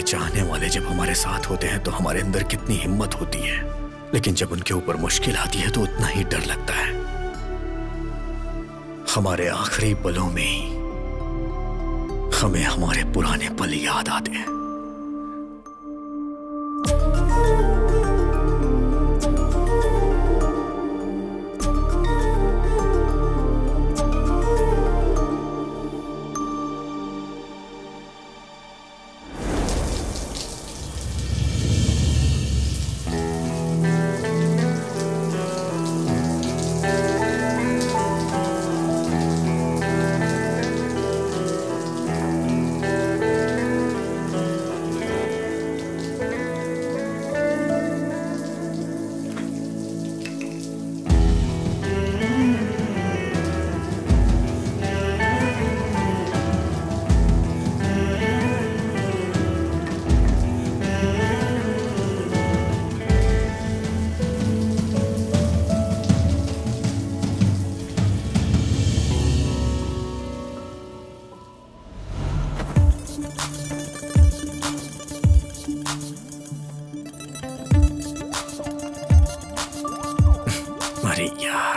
चाहने वाले जब हमारे साथ होते हैं तो हमारे अंदर कितनी हिम्मत होती है, लेकिन जब उनके ऊपर मुश्किल आती है तो उतना ही डर लगता है। हमारे आखिरी पलों में ही हमें हमारे पुराने पल याद आते हैं। अरे यार,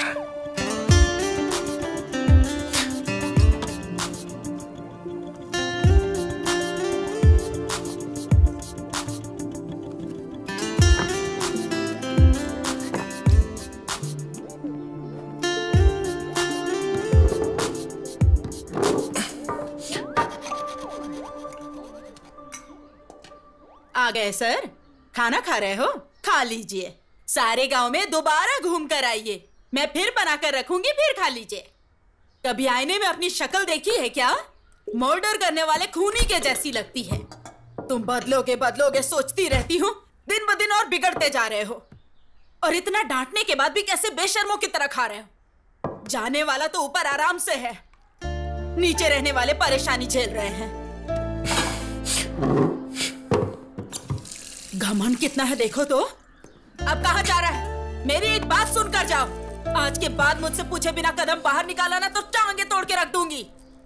आ गए सर? खाना खा रहे हो? खा लीजिए। सारे गांव में दोबारा घूम कर आइए, मैं फिर बनाकर रखूंगी, फिर खा लीजिए। कभी आईने में अपनी शक्ल देखी है क्या? मर्डर करने वाले खूनी के जैसी लगती है। तुम बदलोगे बदलोगे सोचती रहती हूँ, दिन ब दिन और बिगड़ते जा रहे हो। और इतना डांटने के बाद भी कैसे बेशर्मों की तरह खा रहे हो? जाने वाला तो ऊपर आराम से है, नीचे रहने वाले परेशानी झेल रहे हैं। घमंड कितना है देखो तो। अब कहाँ जा रहा है? मेरी एक बात सुनकर जाओ। आज के बाद मुझसे पूछे बिना कदम बाहर निकाला ना तो टांगे तोड़ के रख दूंगी।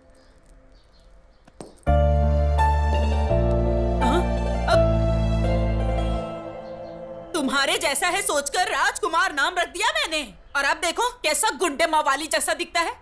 तुम्हारे जैसा है सोचकर राजकुमार नाम रख दिया मैंने, और अब देखो कैसा गुंडे मवाली जैसा दिखता है।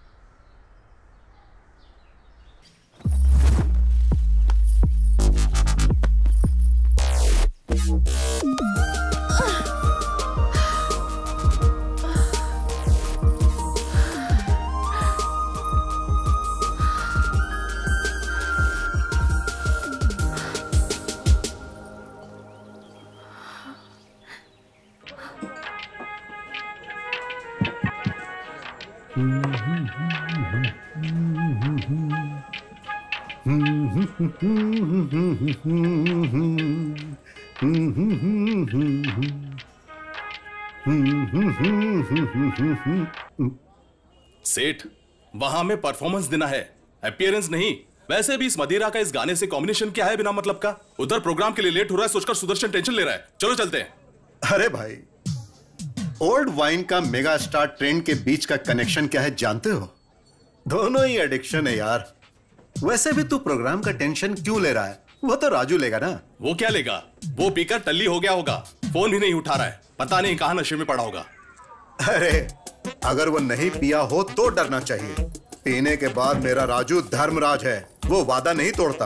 सेठ, वहां हमें परफॉर्मेंस देना है, अपीयरेंस नहीं। वैसे भी इस मदिरा का इस गाने से कॉम्बिनेशन क्या है बिना मतलब का? उधर प्रोग्राम के लिए लेट हो रहा है सोचकर सुदर्शन टेंशन ले रहा है। चलो चलते हैं। अरे भाई, ओल्ड वाइन का मेगा स्टार ट्रेंड के बीच का कनेक्शन क्या है जानते हो? दोनों ही एडिक्शन है यार। वैसे भी तू प्रोग्राम का टेंशन क्यों ले रहा है? वो तो राजू लेगा ना। वो क्या लेगा? वो पीकर टल्ली हो गया होगा, फोन भी नहीं उठा रहा है, पता नहीं कहां नशे में पड़ा होगा। अरे अगर वो नहीं पिया हो तो डरना चाहिए। पीने के बाद मेरा राजू धर्मराज है, वो वादा नहीं तोड़ता।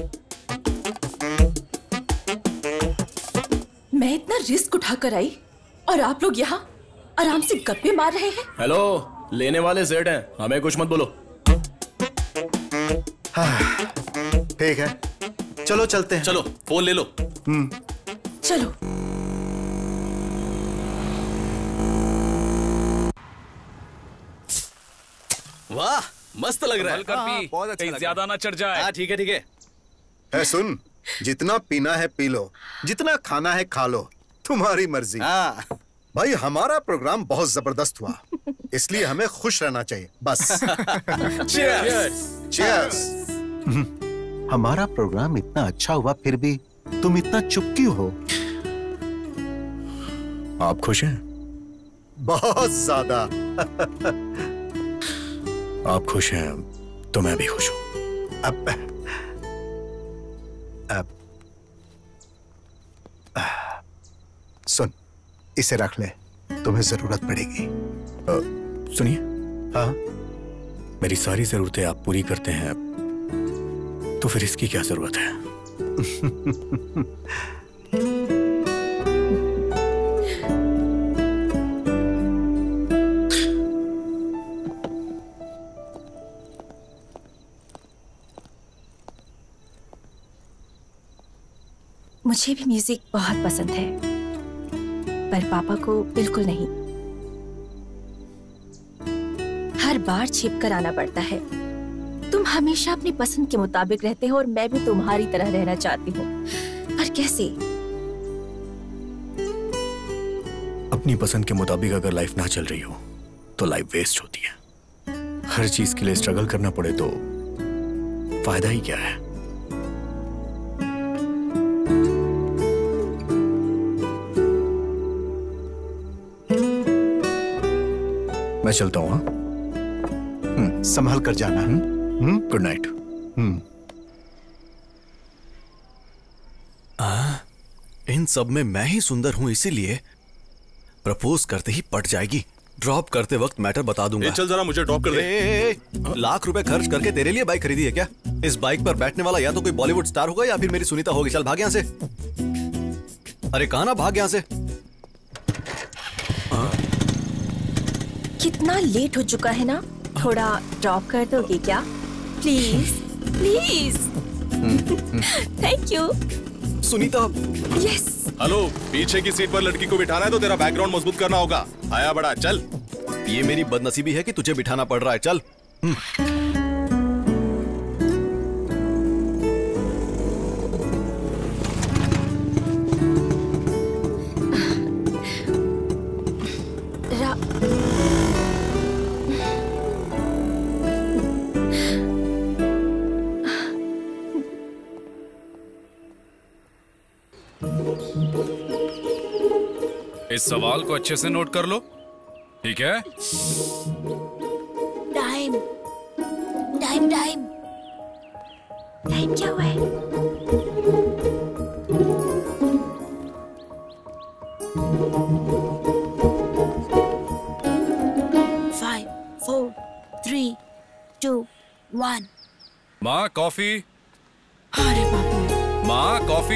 मैं इतना रिस्क उठाकर आई और आप लोग यहाँ आराम से गप्पे मार रहे हैं। हेलो, लेने वाले सेठ हैं, हमें कुछ मत बोलो। ठीक है, चलो चलते हैं। चलो फोन ले लो। चलो। वाह, मस्त लग रहा है। बहुत अच्छा लग ज्यादा ना चढ़ जाए। हाँ ठीक है ठीक है। है सुन, जितना पीना है पी लो, जितना खाना है खा लो, तुम्हारी मर्जी। हाँ भाई, हमारा प्रोग्राम बहुत जबरदस्त हुआ, इसलिए हमें खुश रहना चाहिए बस। चीयर्स। चीयर्स। हमारा प्रोग्राम इतना अच्छा हुआ फिर भी तुम इतना चुप क्यों हो? आप खुश हैं? बहुत ज्यादा। आप खुश हैं तो मैं भी खुश हूं। अब इसे रख ले, तुम्हें जरूरत पड़ेगी। सुनिए, हाँ, मेरी सारी जरूरतें आप पूरी करते हैं, तो फिर इसकी क्या जरूरत है? मुझे भी म्यूजिक बहुत पसंद है, पर पापा को बिल्कुल नहीं। हर बार छिप कर आना पड़ता है। तुम हमेशा अपनी पसंद के मुताबिक रहते हो और मैं भी तुम्हारी तरह रहना चाहती हूँ, पर कैसे? अपनी पसंद के मुताबिक अगर लाइफ ना चल रही हो तो लाइफ वेस्ट होती है। हर चीज के लिए स्ट्रगल करना पड़े तो फायदा ही क्या है? मैं चलता हूँ। संभल कर जाना। Good night. इन सब में मैं ही सुंदर हूं, इसीलिए प्रपोज करते ही पट जाएगी। ड्रॉप करते वक्त मैटर बता दूंगा। चल जरा मुझे ड्रॉप कर दे। लाख रुपए खर्च करके तेरे लिए बाइक खरीदी है क्या? इस बाइक पर बैठने वाला या तो कोई बॉलीवुड स्टार होगा या फिर मेरी सुनीता होगी। चल भाग यहां से। अरे कहां ना, भाग यहां से। कितना लेट हो चुका है ना, थोड़ा ड्रॉप कर दोगे क्या? Please please. Thank you. Sunita. Yes. Hello, पीछे की सीट पर लड़की को बिठाना है तो तेरा बैकग्राउंड मजबूत करना होगा। आया बड़ा, चल। ये मेरी बदनसीबी है कि तुझे बिठाना पड़ रहा है। चल। इस सवाल को अच्छे से नोट कर लो, ठीक है? टाइम टाइम टाइम टाइम क्या हुआ है? Five, 4, 3, 2, 1। माँ कॉफी। अरे बाबू। माँ कॉफी।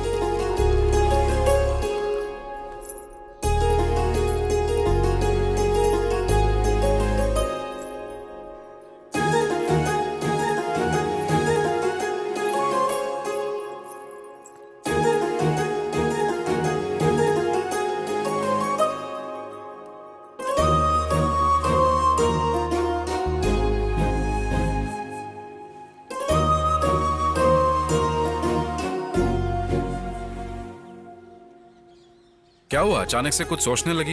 क्या हुआ? अचानक से कुछ सोचने लगी?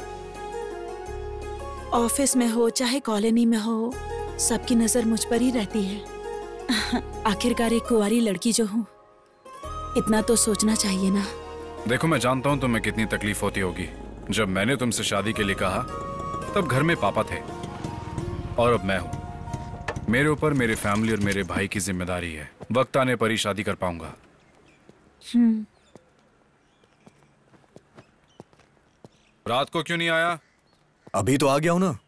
ऑफिस में हो चाहे कॉलोनी में हो, सबकी नजर मुझ पर ही रहती है। आखिरकार एक कुंवारी लड़की जो हूँ, इतना तो सोचना चाहिए ना। देखो, मैं जानता हूँ तुम्हें कितनी तकलीफ होती होगी। जब मैंने तुमसे शादी के लिए कहा तब घर में पापा थे और अब मैं हूँ। मेरे ऊपर मेरे फैमिली और मेरे भाई की जिम्मेदारी है। वक्त आने पर ही शादी कर पाऊंगा। रात को क्यों नहीं आया? अभी तो आ गया हूं ना।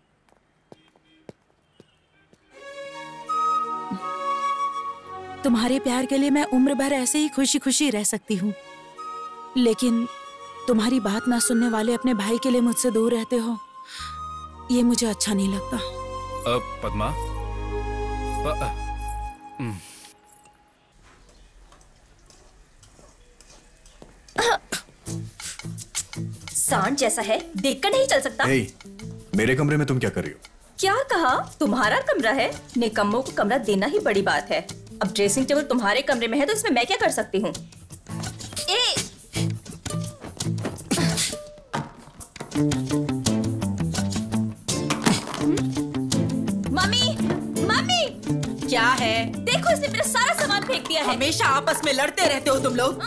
तुम्हारे प्यार के लिए मैं उम्र भर ऐसे ही खुशी खुशी रह सकती हूँ, लेकिन तुम्हारी बात ना सुनने वाले अपने भाई के लिए मुझसे दूर रहते हो, ये मुझे अच्छा नहीं लगता। पद्मा, सांड जैसा है, देखकर नहीं चल सकता। मेरे कमरे में तुम क्या कर रही हो? क्या कहा? तुम्हारा कमरा है, निकम्मों को कमरा देना ही बड़ी बात है। अब ड्रेसिंग टेबल तुम्हारे कमरे में है तो इसमें मैं क्या कर सकती हूँ? Mummy, mummy! क्या है? देखो, इसने मेरा सारा सामान फेंक दिया है। हमेशा आपस में लड़ते रहते हो तुम लोग।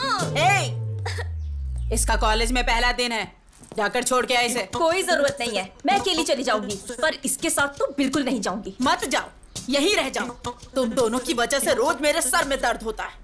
इसका कॉलेज में पहला दिन है, जाकर छोड़ के आए इसे। कोई जरूरत नहीं है, मैं अकेली चली जाऊंगी, पर इसके साथ तो बिल्कुल नहीं जाऊंगी। मत जाओ, यहीं रह जाओ। तुम दोनों की वजह से रोज मेरे सर में दर्द होता है।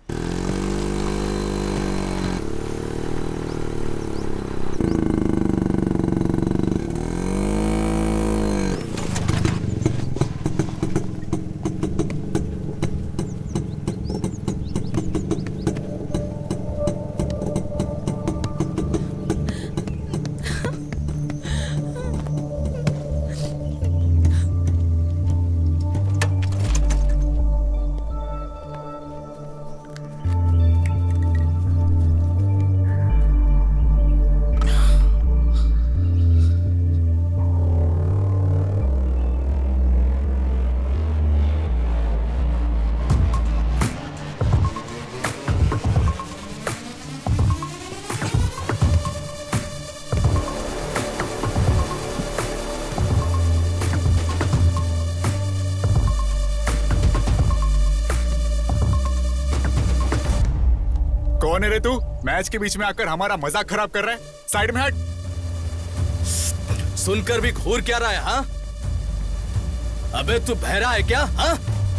है रे तू? मैच के बीच में आकर हमारा मजाक खराब कर रहा है। साइड में हट। सुनकर भी घूर क्या रहा है? हाँ, अबे तू बहरा है क्या? हाँ,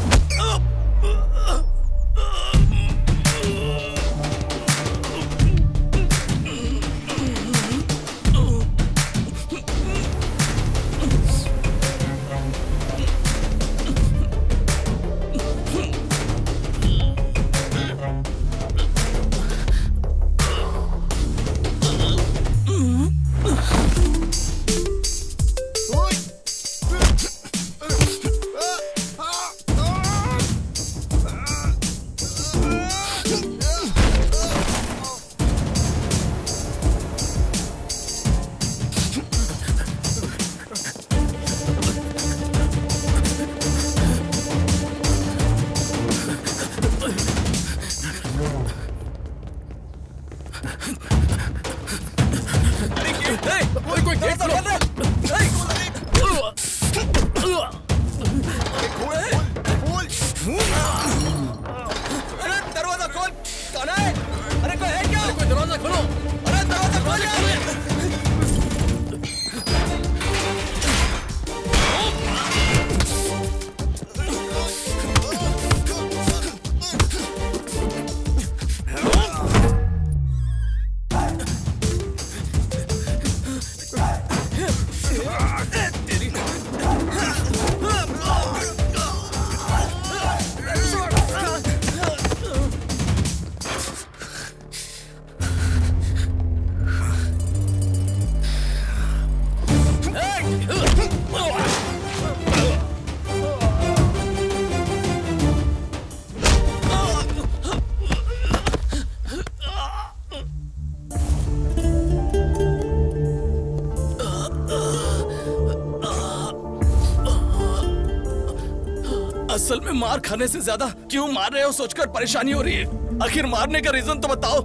असल में मार खाने से ज्यादा क्यों मार रहे हो सोचकर परेशानी हो रही है। आखिर मारने का रीजन तो बताओ।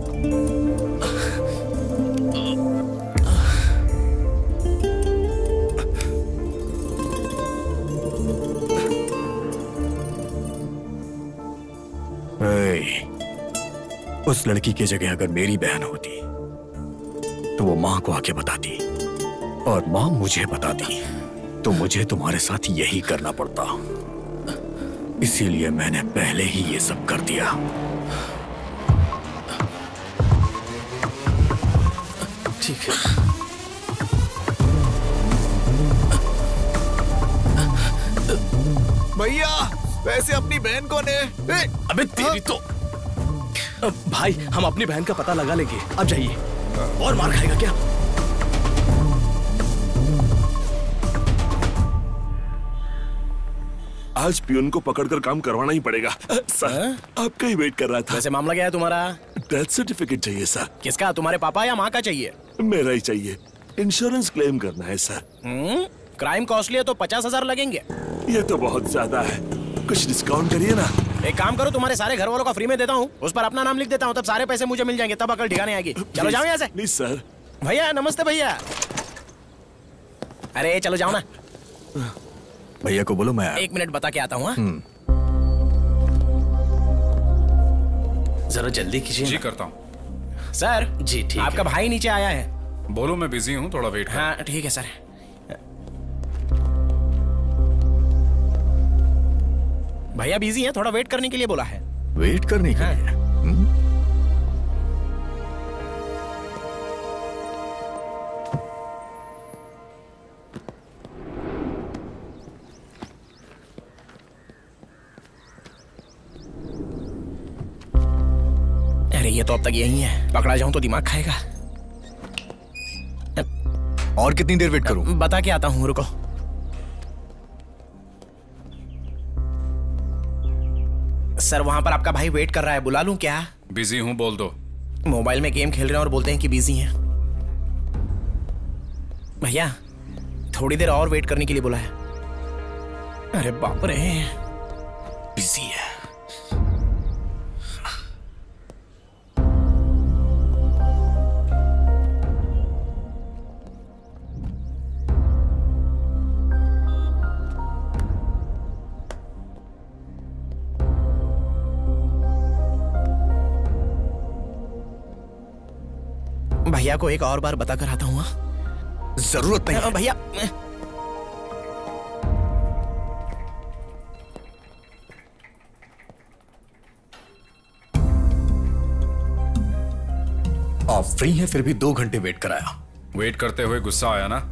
उस लड़की की जगह अगर मेरी बहन होती तो वो माँ को आके बताती और माँ मुझे बताती तो मुझे तुम्हारे साथ यही करना पड़ता। इसीलिए मैंने पहले ही ये सब कर दिया। ठीक है। भैया वैसे अपनी बहन कौन है? अबे तेरी तो। भाई हम अपनी बहन का पता लगा लेंगे, अब जाइए। और मार खाएगा क्या? आज पियून को पकड़कर काम करवाना ही पड़ेगा। सर आपका ही वेट कर रहा था। वैसे मामला क्या है तुम्हारा? डेथ सर्टिफिकेट चाहिए सर। किसका? तुम्हारे पापा या माँ का चाहिए? मेरा ही चाहिए। इंश्योरेंस क्लेम करना है सर। क्राइम कॉस्टली है तो 50,000 लगेंगे। ये तो बहुत ज्यादा है, कुछ डिस्काउंट करिए ना। एक काम करो, तुम्हारे सारे घर वालों का फ्री में देता हूँ, उस पर अपना नाम लिख देता हूँ, तब सारे पैसे मुझे मिल जाएंगे, तब अकल ठिकाने आएगी। चलो जाओ यहाँ से। नहीं सर। भैया नमस्ते भैया। अरे चलो जाओ ना। भैया को बोलो मैं 1 मिनट बता के आता हूँ। जरा जल्दी कीजिए। जी करता हूँ सर। जी ठीक। आपका भाई नीचे आया है। बोलो मैं बिजी हूँ, थोड़ा वेट। हाँ ठीक है सर। भैया बिजी है, थोड़ा वेट करने के लिए बोला है। वेट करने के लिए? अरे ये तो अब तक यही है, पकड़ा जाऊं तो दिमाग खाएगा। और कितनी देर वेट करूं? बता के आता हूं, रुको। सर वहां पर आपका भाई वेट कर रहा है, बुला लूं क्या? बिजी हूँ, बोल दो। मोबाइल में गेम खेल रहे हैं और बोलते हैं कि बिजी हैं। भैया थोड़ी देर और वेट करने के लिए बोला है। अरे बाप रे, बिजी है। भैया को एक और बार बता कर आता हूँ। जरूरत नहीं है। भैया आप फ्री हैं फिर भी 2 घंटे वेट कराया। वेट करते हुए गुस्सा आया ना?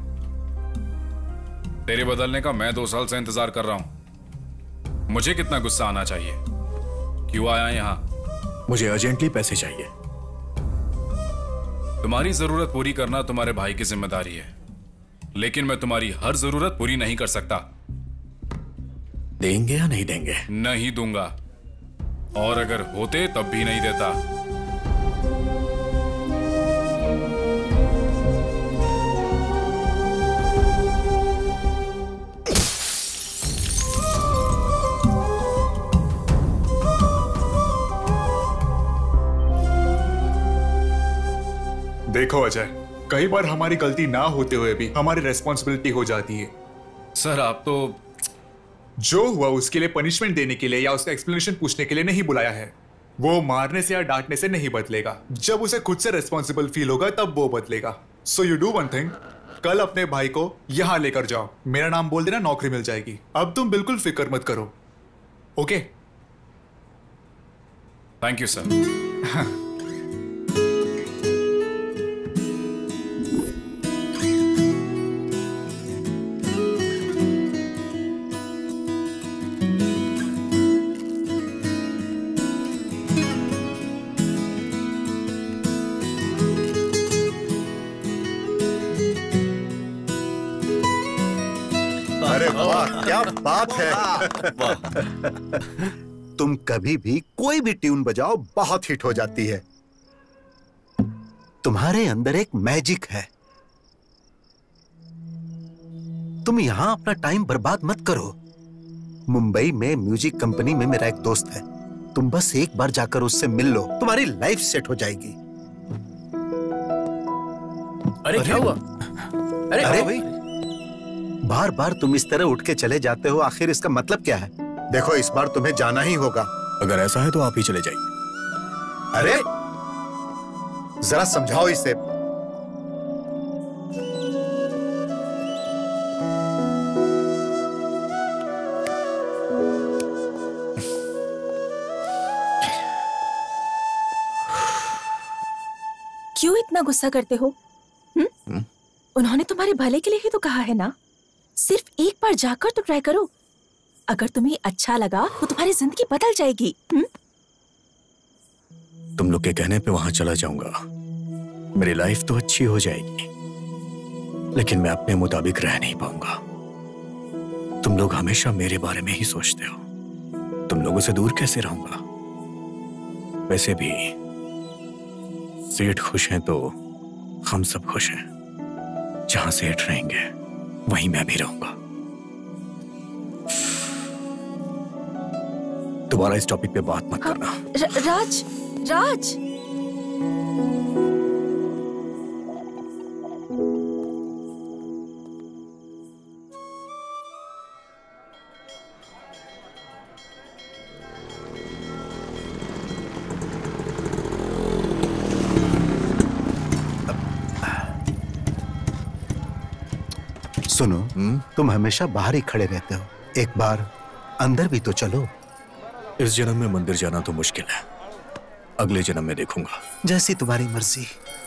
तेरे बदलने का मैं 2 साल से इंतजार कर रहा हूं। मुझे कितना गुस्सा आना चाहिए? क्यों आया यहां? मुझे अर्जेंटली पैसे चाहिए। तुम्हारी जरूरत पूरी करना तुम्हारे भाई की जिम्मेदारी है, लेकिन मैं तुम्हारी हर जरूरत पूरी नहीं कर सकता। देंगे या नहीं देंगे? नहीं दूंगा, और अगर होते तब भी नहीं देता। देखो अजय, कई बार हमारी गलती ना होते हुए भी हमारी रेस्पॉन्सिबिलिटी हो जाती है। सर आप तो जो हुआ उसके लिए पनिशमेंट देने के लिए या उसका एक्सप्लेनेशन पूछने के लिए नहीं बुलाया है। वो मारने से या डांटने से नहीं बदलेगा। जब उसे खुद से रेस्पॉन्सिबल फील होगा तब वो बदलेगा। So you do one thing, कल अपने भाई को यहां लेकर जाओ, मेरा नाम बोल देना, नौकरी मिल जाएगी। अब तुम बिल्कुल फिक्र मत करो। ओके? Thank you sir. अरे वाह, क्या बात है। तुम कभी भी कोई भी ट्यून बजाओ बहुत हिट हो जाती है। तुम्हारे अंदर एक मैजिक है। तुम यहां अपना टाइम बर्बाद मत करो। मुंबई में म्यूजिक कंपनी में मेरा एक दोस्त है, तुम बस एक बार जाकर उससे मिल लो, तुम्हारी लाइफ सेट हो जाएगी। अरे क्या हुआ? अरे भाई, बार बार तुम इस तरह उठ के चले जाते हो, आखिर इसका मतलब क्या है? देखो, इस बार तुम्हें जाना ही होगा। अगर ऐसा है तो आप ही चले जाइए। अरे जरा समझाओ इसे। क्यों इतना गुस्सा करते हो? उन्होंने तुम्हारे भले के लिए ही तो कहा है ना। सिर्फ एक बार जाकर तो ट्राई करो। अगर तुम्हें अच्छा लगा तो तुम्हारी जिंदगी बदल जाएगी। तुम लोग के कहने पे वहां चला जाऊंगा, मेरी लाइफ तो अच्छी हो जाएगी, लेकिन मैं अपने मुताबिक रह नहीं पाऊंगा। तुम लोग हमेशा मेरे बारे में ही सोचते हो। तुम लोगों से दूर कैसे रहूंगा? वैसे भी सेठ खुश हैं तो हम सब खुश हैं। जहां सेठ रहेंगे वहीं मैं भी रहूंगा। दोबारा इस टॉपिक पे बात मत करना। राज, राज। सुनो, तुम हमेशा बाहर ही खड़े रहते हो, एक बार अंदर भी तो चलो। इस जन्म में मंदिर जाना तो मुश्किल है, अगले जन्म में देखूंगा। जैसी तुम्हारी मर्जी।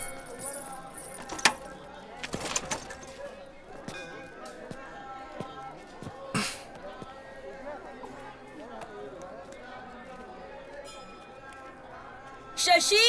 शशि,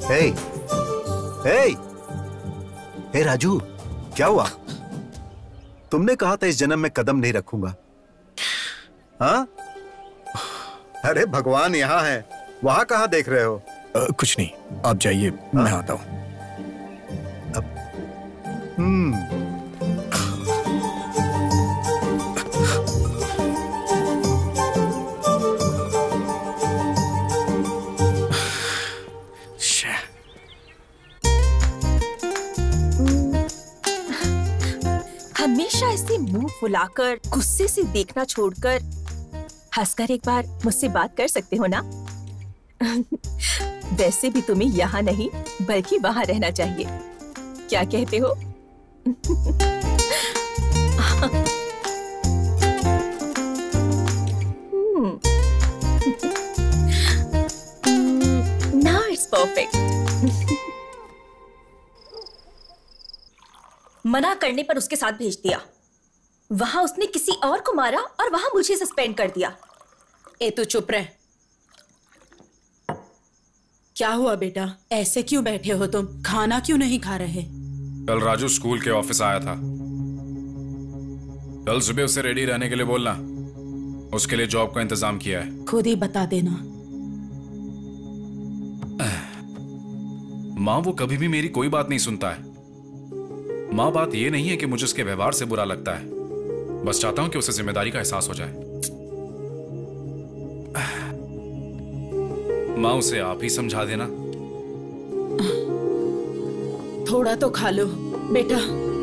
हे, हे, हे राजू, क्या हुआ? तुमने कहा था इस जन्म में कदम नहीं रखूंगा। हाँ? अरे भगवान यहाँ है, वहां कहाँ देख रहे हो? कुछ नहीं, आप जाइए, मैं आता हूं। हमेशा ऐसे मुंह फुलाकर गुस्से से देखना छोड़कर हंसकर एक बार मुझसे बात कर सकते हो ना? वैसे भी तुम्हें यहाँ नहीं बल्कि वहाँ रहना चाहिए। क्या कहते हो? Now it's perfect. मना करने पर उसके साथ भेज दिया। वहां उसने किसी और को मारा और वहां मुझे सस्पेंड कर दिया। ए तू चुप रह। क्या हुआ बेटा, ऐसे क्यों बैठे हो तुम? खाना क्यों नहीं खा रहे? कल राजू स्कूल के ऑफिस आया था। कल सुबह उसे रेडी रहने के लिए बोलना, उसके लिए जॉब का इंतजाम किया है। खुद ही बता देना। माँ वो कभी भी मेरी कोई बात नहीं सुनता है। माँ बात ये नहीं है कि मुझे उसके व्यवहार से बुरा लगता है, बस चाहता हूं कि उसे जिम्मेदारी का एहसास हो जाए। माँ उसे आप ही समझा देना। थोड़ा तो खा लो बेटा।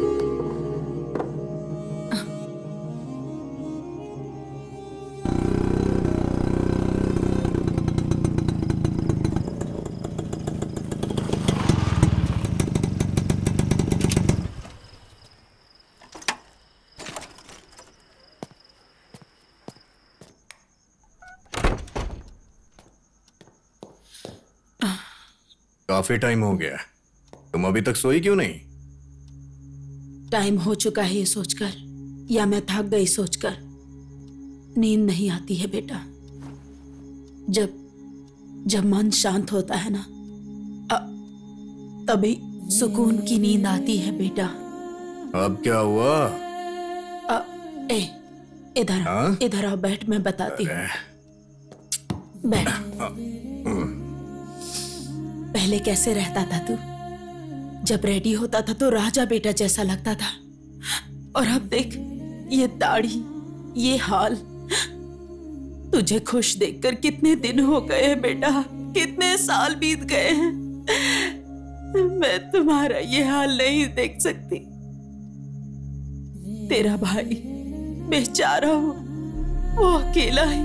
काफी टाइम हो गया, तुम अभी तक सोई क्यों नहीं? टाइम हो चुका है ये सोचकर, या मैं थक गई सोचकर। नींद नहीं आती है बेटा। जब मन शांत होता है ना, तभी सुकून की नींद आती है बेटा। अब क्या हुआ? इधर आओ, बैठ, मैं बताती हूँ। बैठ। पहले कैसे रहता था तू? जब रेडी होता था तो राजा बेटा जैसा लगता था, और अब देख ये दाढ़ी, ये हाल। तुझे खुश देखकर कितने दिन हो गए हैं बेटा, कितने साल बीत गए हैं। मैं तुम्हारा ये हाल नहीं देख सकती। तेरा भाई बेचारा हो, वो अकेला ही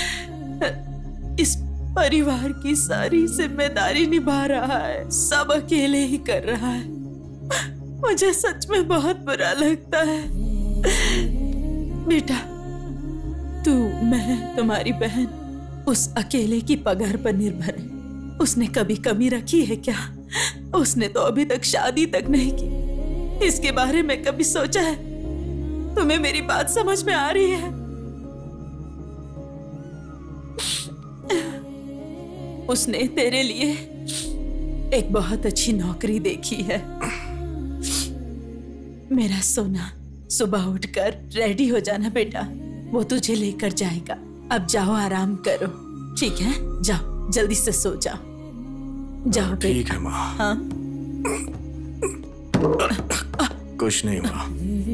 इस परिवार की सारी जिम्मेदारी निभा रहा है, सब अकेले ही कर रहा है। मुझे सच में बहुत बुरा लगता है बेटा। तू, मैं, तुम्हारी बहन उस अकेले की पगार पर निर्भर है। उसने कभी कमी रखी है क्या? उसने तो अभी तक शादी तक नहीं की। इसके बारे में कभी सोचा है? तुम्हें मेरी बात समझ में आ रही है? उसने तेरे लिए एक बहुत अच्छी नौकरी देखी है। मेरा सोना, सुबह उठकर रेडी हो जाना बेटा, वो तुझे लेकर जाएगा। अब जाओ, आराम करो, ठीक है? जाओ, जल्दी से सो जाओ। जाओ बेटा। ठीक है माँ। हाँ? कुछ नहीं हुआ।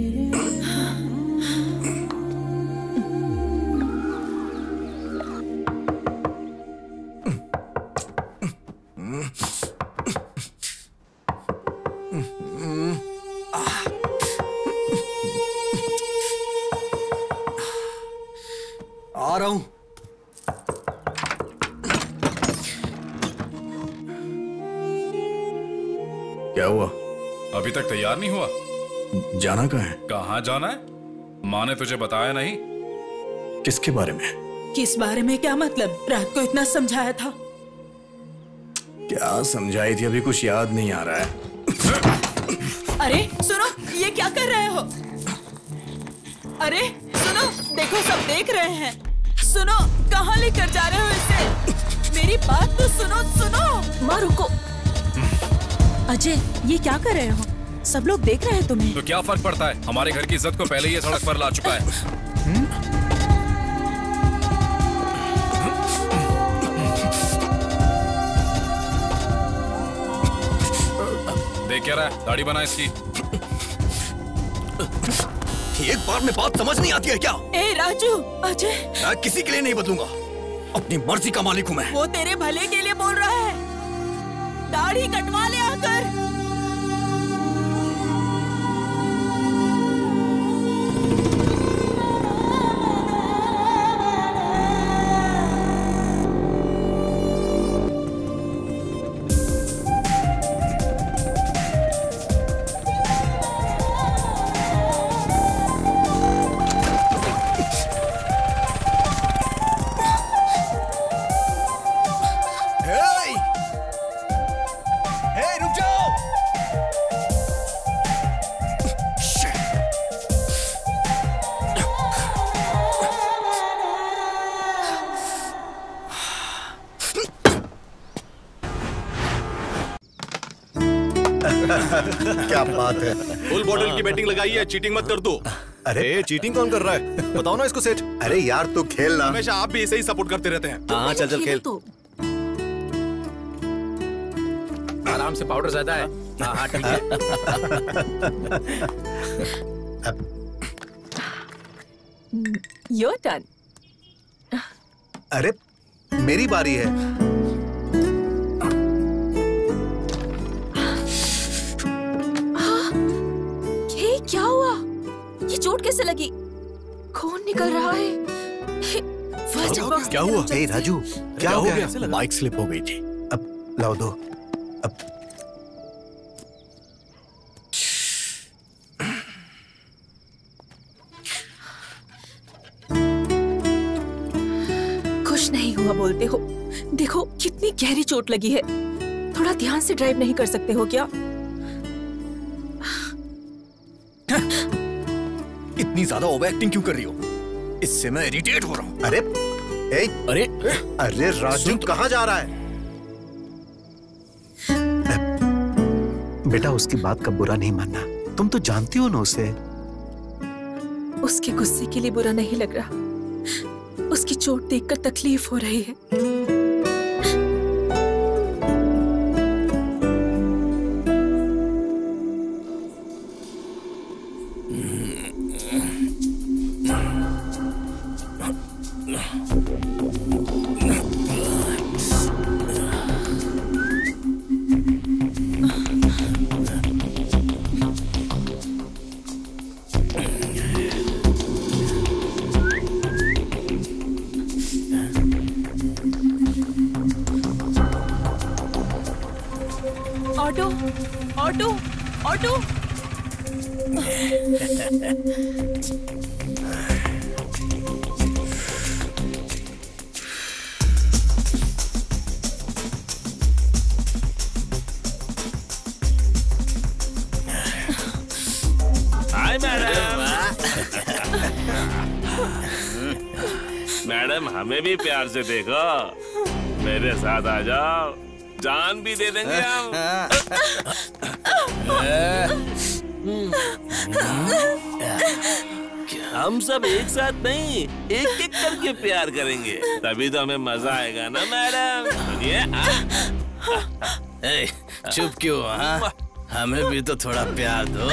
आ रहा हूं। क्या हुआ? अभी तक तैयार नहीं हुआ? जाना कहाँ है? कहाँ जाना है? माँ ने तुझे बताया नहीं? किसके बारे में? किस बारे में? क्या मतलब? रात को इतना समझाया था। क्या समझाई थी? अभी कुछ याद नहीं आ रहा है। अरे सुनो, ये क्या कर रहे हो? अरे सुनो, देखो सब देख रहे हैं। सुनो, कहाँ लेकर जा रहे हो इसे? मेरी बात तो सुनो। माँ रुको, अजय, ये क्या कर रहे हो? सब लोग देख रहे हैं तुम्हें। तो क्या फर्क पड़ता है? हमारे घर की इज्जत को पहले ही ये सड़क पर ला चुका है। देख क्या रहा है? दाढ़ी बना इसकी। एक बार में बात समझ नहीं आती है क्या? ए राजू, अजय, मैं किसी के लिए नहीं बदलूंगा। अपनी मर्जी का मालिक हूं मैं। वो तेरे भले के लिए बोल रहा है। दाढ़ी कटवा ले आकर। क्या बात है। फुल बॉटल की बैटिंग लगाई है, चीटिंग मत कर दो। अरे चीटिंग कौन कर रहा है? बताओ ना इसको सेठ। अरे यार तू खेलना। हमेशा आप भी इसे ही सपोर्ट करते रहते हैं। हाँ चल चल खेल। आराम से, पाउडर ज्यादा है। हाँ हाँ ठीक है। Your turn. अरे मेरी बारी है। क्या हुआ? ये चोट कैसे लगी? खून निकल रहा है। क्या हुआ? ए राजू, क्या हो गया? बाइक स्लिप हो गई थी। अब लाओ दो। अब कुछ नहीं हुआ बोलते हो। देखो कितनी गहरी चोट लगी है। थोड़ा ध्यान से ड्राइव नहीं कर सकते हो क्या? इतनी ज्यादा ओवर एक्टिंग क्यों कर रही हो? इससे मैं इरिटेट हो रहा हूँ। अरे अरे अरे राजू कहाँ जा रहा है? बेटा उसकी बात का बुरा नहीं मानना। तुम तो जानती हो ना उसे। उसके गुस्से के लिए बुरा नहीं लग रहा। उसकी चोट देखकर तकलीफ हो रही है। Auto, auto, auto. Hi madam. Madam हमें भी प्यार से देखो। मेरे साथ आ जाओ, जान भी दे देंगे हम। हम सब एक साथ नहीं, एक एक करके प्यार करेंगे, तभी तो हमें मजा आएगा ना मैडम। सुनिए। चुप क्यों? हाँ, हमें भी तो थोड़ा प्यार दो।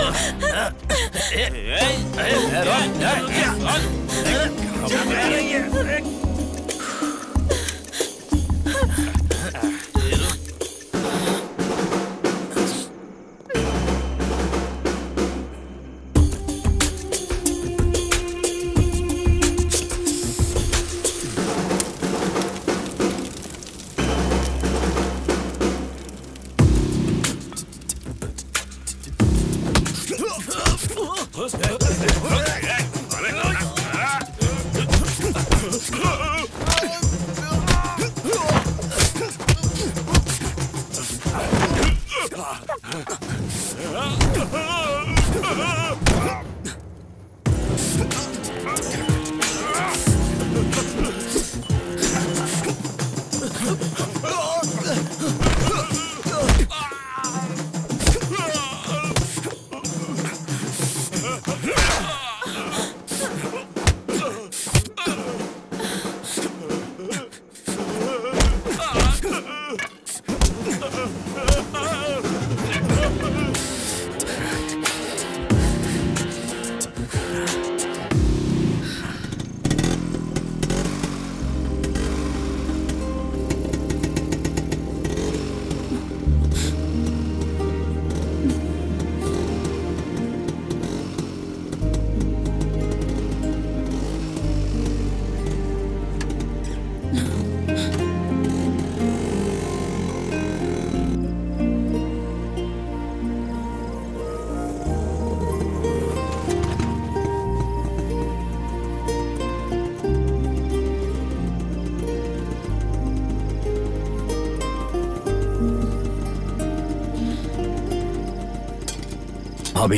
भाभी,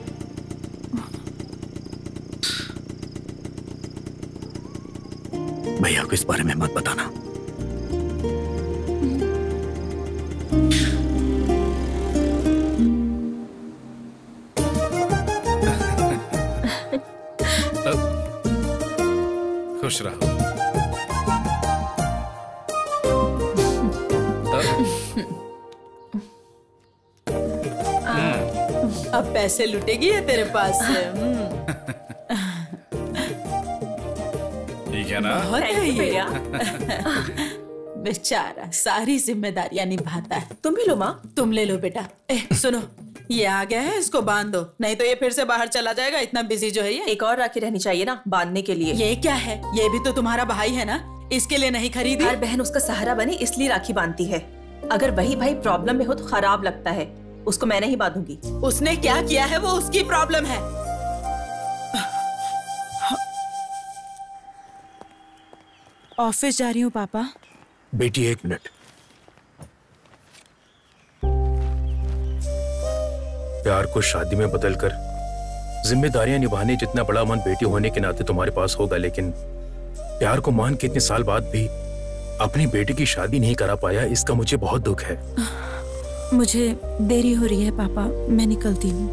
भैया को इस बारे में मत बताना। खुश रहो। अब पैसे लुटेगी है तेरे पास से। ठीक है ना? बहुत है ये। बेचारा सारी जिम्मेदारियां निभाता है। तुम भी लो माँ। तुम ले लो बेटा। सुनो, ये आ गया है, इसको बांध दो, नहीं तो ये फिर से बाहर चला जाएगा। इतना बिजी जो है ये। एक और राखी रहनी चाहिए ना बांधने के लिए। ये क्या है? ये भी तो तुम्हारा भाई है ना, इसके लिए नहीं खरीदी? हर बहन उसका सहारा बने इसलिए राखी बांधती है। अगर वही भाई प्रॉब्लम में हो तो खराब लगता है। उसको मैं नहीं बांधूंगी। उसने क्या किया है वो उसकी प्रॉब्लम है। ऑफिस जा रही हूँ पापा। बेटी 1 मिनट। प्यार को शादी में बदलकर जिम्मेदारियां निभाने जितना बड़ा मन बेटी होने के नाते तुम्हारे पास होगा, लेकिन प्यार को मान के इतने साल बाद भी अपनी बेटी की शादी नहीं करा पाया, इसका मुझे बहुत दुख है। मुझे देरी हो रही है पापा, मैं निकलती हूँ।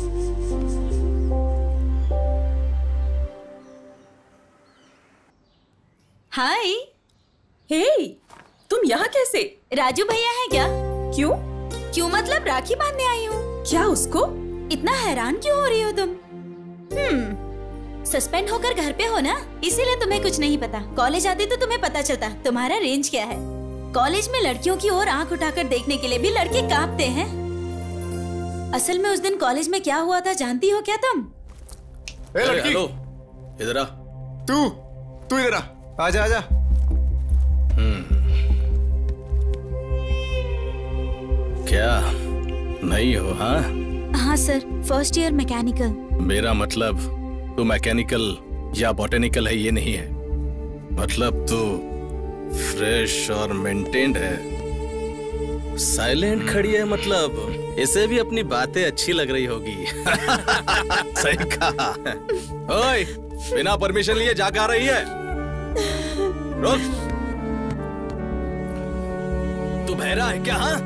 हाय। हे, तुम यहाँ कैसे? राजू भैया है क्या? क्यों? क्यों मतलब राखी बांधने आई हूँ। क्या उसको? इतना हैरान क्यों हो रही हो तुम? सस्पेंड होकर घर पे हो ना, इसीलिए तुम्हें कुछ नहीं पता। कॉलेज आती तो तुम्हें पता चलता तुम्हारा रेंज क्या है। कॉलेज में लड़कियों की ओर आंख उठाकर देखने के लिए भी लड़के कांपते हैं। असल में उस दिन कॉलेज में क्या हुआ था जानती हो क्या तुम? हेलो, इधर आ। तू इधर आ। आजा आजा। क्या नहीं हो? हाँ हाँ सर, फर्स्ट ईयर मैकेनिकल। मेरा मतलब तू मैकेनिकल या बॉटेनिकल है ये नहीं है, मतलब तू फ्रेश और मेंटेन्ड है। साइलेंट खड़ी है, मतलब इसे भी अपनी बातें अच्छी लग रही होगी। सही कहा। ओए, बिना परमिशन लिए जाकर आ रही है? रुक, तू बहरा है क्या? हाँ,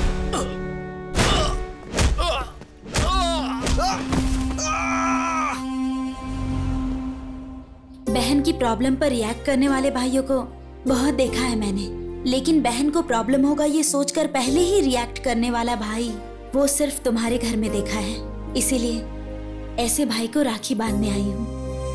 बहन की प्रॉब्लम पर रिएक्ट करने वाले भाइयों को बहुत देखा है मैंने, लेकिन बहन को प्रॉब्लम होगा ये सोचकर पहले ही रिएक्ट करने वाला भाई वो सिर्फ तुम्हारे घर में देखा है। इसीलिए ऐसे भाई को राखी बांधने आई हूँ।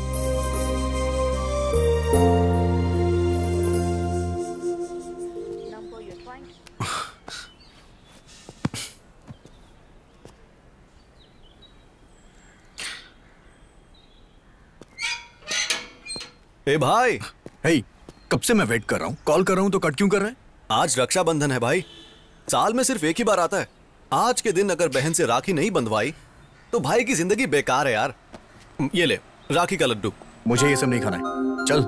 ए भाई। हे, कब से मैं वेट कर रहा हूँ, कॉल कर रहा हूँ तो कट क्यों कर रहे हैं? आज रक्षाबंधन है भाई, साल में सिर्फ एक ही बार आता है। आज के दिन अगर बहन से राखी नहीं बंधवाई तो भाई की जिंदगी बेकार है यार। ये ले राखी का लड्डू। मुझे ये सब नहीं खाना है, चल।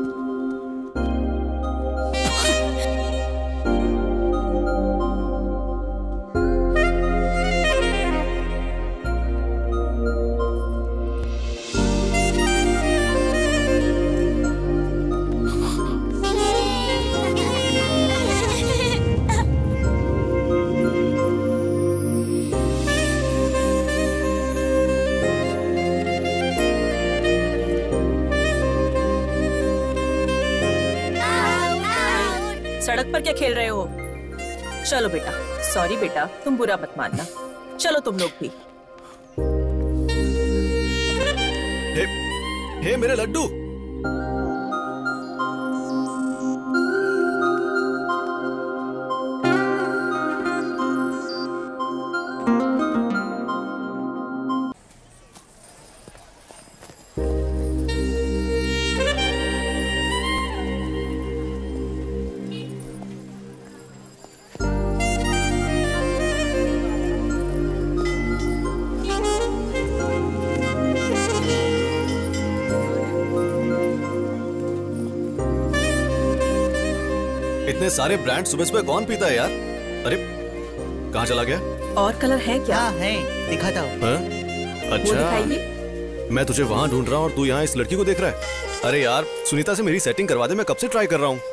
सड़क पर क्या खेल रहे हो? चलो बेटा। सॉरी बेटा, तुम बुरा मत मानना। चलो तुम लोग भी। हे मेरे लड्डू। इतने सारे ब्रांड सुबह सुबह कौन पीता है यार? अरे कहाँ चला गया? और कलर है क्या? हाँ है, दिखाता हूँ। हाँ? वो दिखाइए। मैं तुझे वहां ढूंढ रहा हूँ और तू यहाँ इस लड़की को देख रहा है। अरे यार, सुनीता से मेरी सेटिंग करवा दे, मैं कब से ट्राई कर रहा हूँ।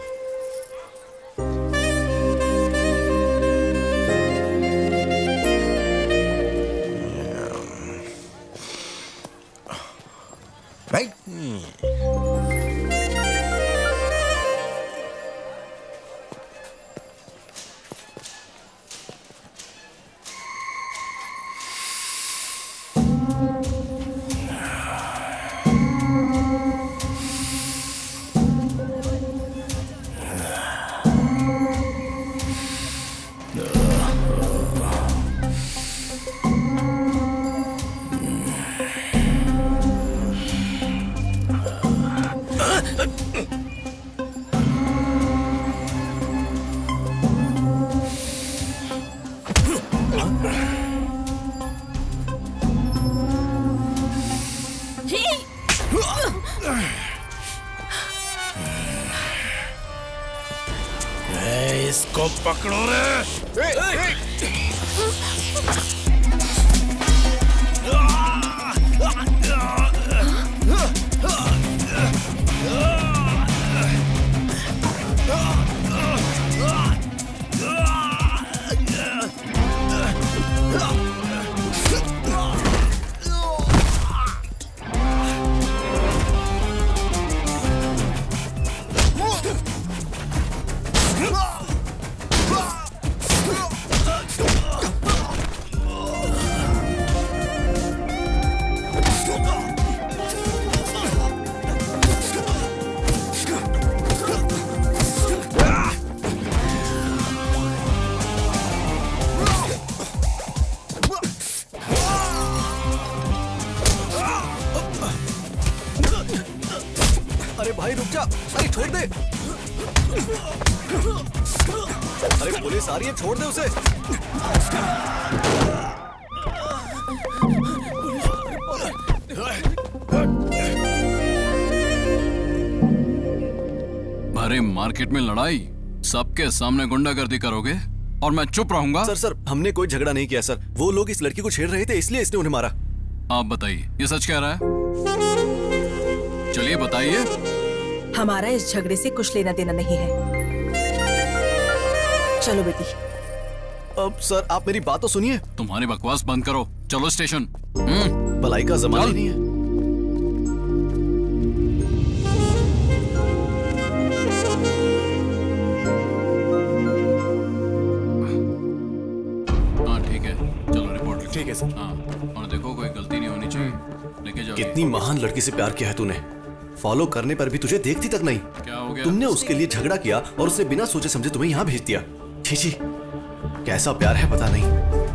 इसको पकड़ो रे। अरे भाई रुक जा, अरे छोड़ दे। अरे पुलिस आ रही है, छोड़ दे उसे। भरे मार्केट में लड़ाई, सबके सामने गुंडागर्दी करोगे और मैं चुप रहूंगा? सर हमने कोई झगड़ा नहीं किया सर। वो लोग इस लड़की को छेड़ रहे थे, इसलिए इसने उन्हें मारा। आप बताइए, ये सच कह रहा है? चलिए बताइए। हमारा इस झगड़े से कुछ लेना देना नहीं है। चलो बेटी। अब सर आप मेरी बात तो सुनिए। तुम्हारी बकवास बंद करो, चलो स्टेशन। भलाई का जमाना नहीं है। हाँ ठीक है, चलो रिपोर्ट। ठीक है सर। हाँ, और देखो कोई गलती नहीं होनी चाहिए। लेके जाओ। कितनी महान लड़की से प्यार किया है तूने, फॉलो करने पर भी तुझे देखती तक नहीं। क्या हो गया? तुमने उसके लिए झगड़ा किया और उसने बिना सोचे समझे तुम्हें यहाँ भेज दिया। छी, कैसा प्यार है पता नहीं।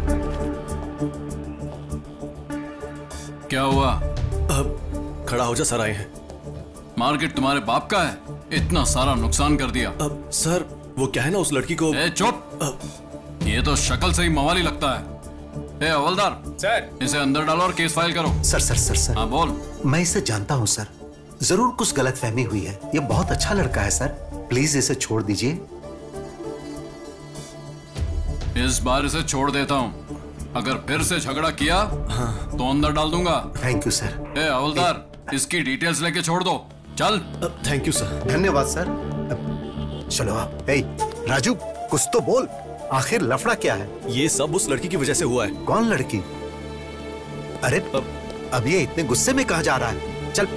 क्या हुआ? अब खड़ा हो जा, सर आए हैं। मार्केट तुम्हारे बाप का है, इतना सारा नुकसान कर दिया। अब सर वो क्या है ना, उस लड़की को। चुप। ये तो शक्ल से ही मवाली लगता है। हवलदार सर, इसे अंदर डालो और केस फाइल करो। सर। हाँ बोल। मैं इसे जानता हूँ सर, जरूर कुछ गलतफहमी हुई है। ये बहुत अच्छा लड़का है सर, प्लीज इसे छोड़ दीजिए। इस बार इसे छोड़ देता हूँ, अगर फिर से झगड़ा किया तो अंदर डाल दूंगा। Thank you sir. हवलदार, इसकी डिटेल्स लेके छोड़ दो। चल। Thank you sir. धन्यवाद सर। चलो आप। राजू कुछ तो बोल, आखिर लफड़ा क्या है? ये सब उस लड़की की वजह से हुआ है। कौन लड़की? अरे अब ये इतने गुस्से में कहाँ जा रहा है? चल।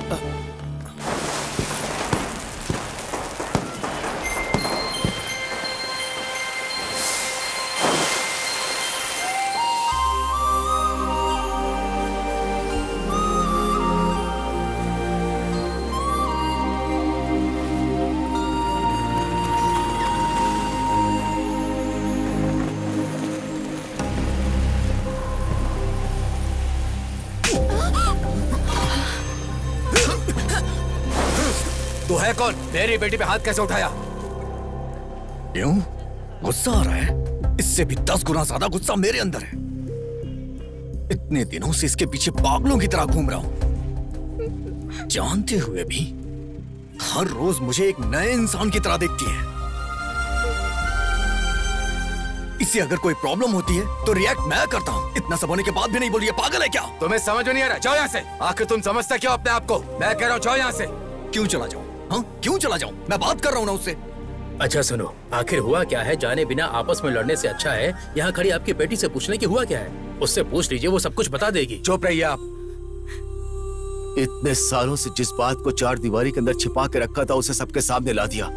तू है कौन? मेरी बेटी पे हाथ कैसे उठाया? क्यों? गुस्सा आ रहा है? इससे भी 10 गुना ज्यादा गुस्सा मेरे अंदर है। इतने दिनों से इसके पीछे पागलों की तरह घूम रहा हूं, जानते हुए भी हर रोज मुझे एक नए इंसान की तरह देखती है। इसे अगर कोई प्रॉब्लम होती है तो रिएक्ट मैं करता हूँ। इतना सब होने के बाद भी नहीं बोलिए, पागल है क्या? तुम्हें समझ में नहीं आ रहा? जाओ यहाँ से। आखिर तुम समझते क्यों अपने आप को? मैं कह रहा हूँ जाओ यहाँ से। क्यों चला जाऊँ? हाँ, क्यों चला जाऊँ? मैं बात कर रहा हूँ ना उससे। अच्छा सुनो, आखिर हुआ क्या है? जाने बिना आपस में लड़ने से अच्छा है यहाँ खड़ी आपकी बेटी से पूछने की हुआ क्या है। उससे पूछ लीजिए, वो सब कुछ बता देगी। चुप रहिए आप। इतने सालों से जिस बात को चार दीवारी के अंदर छिपा के रखा था उसे सबके सामने ला दिया।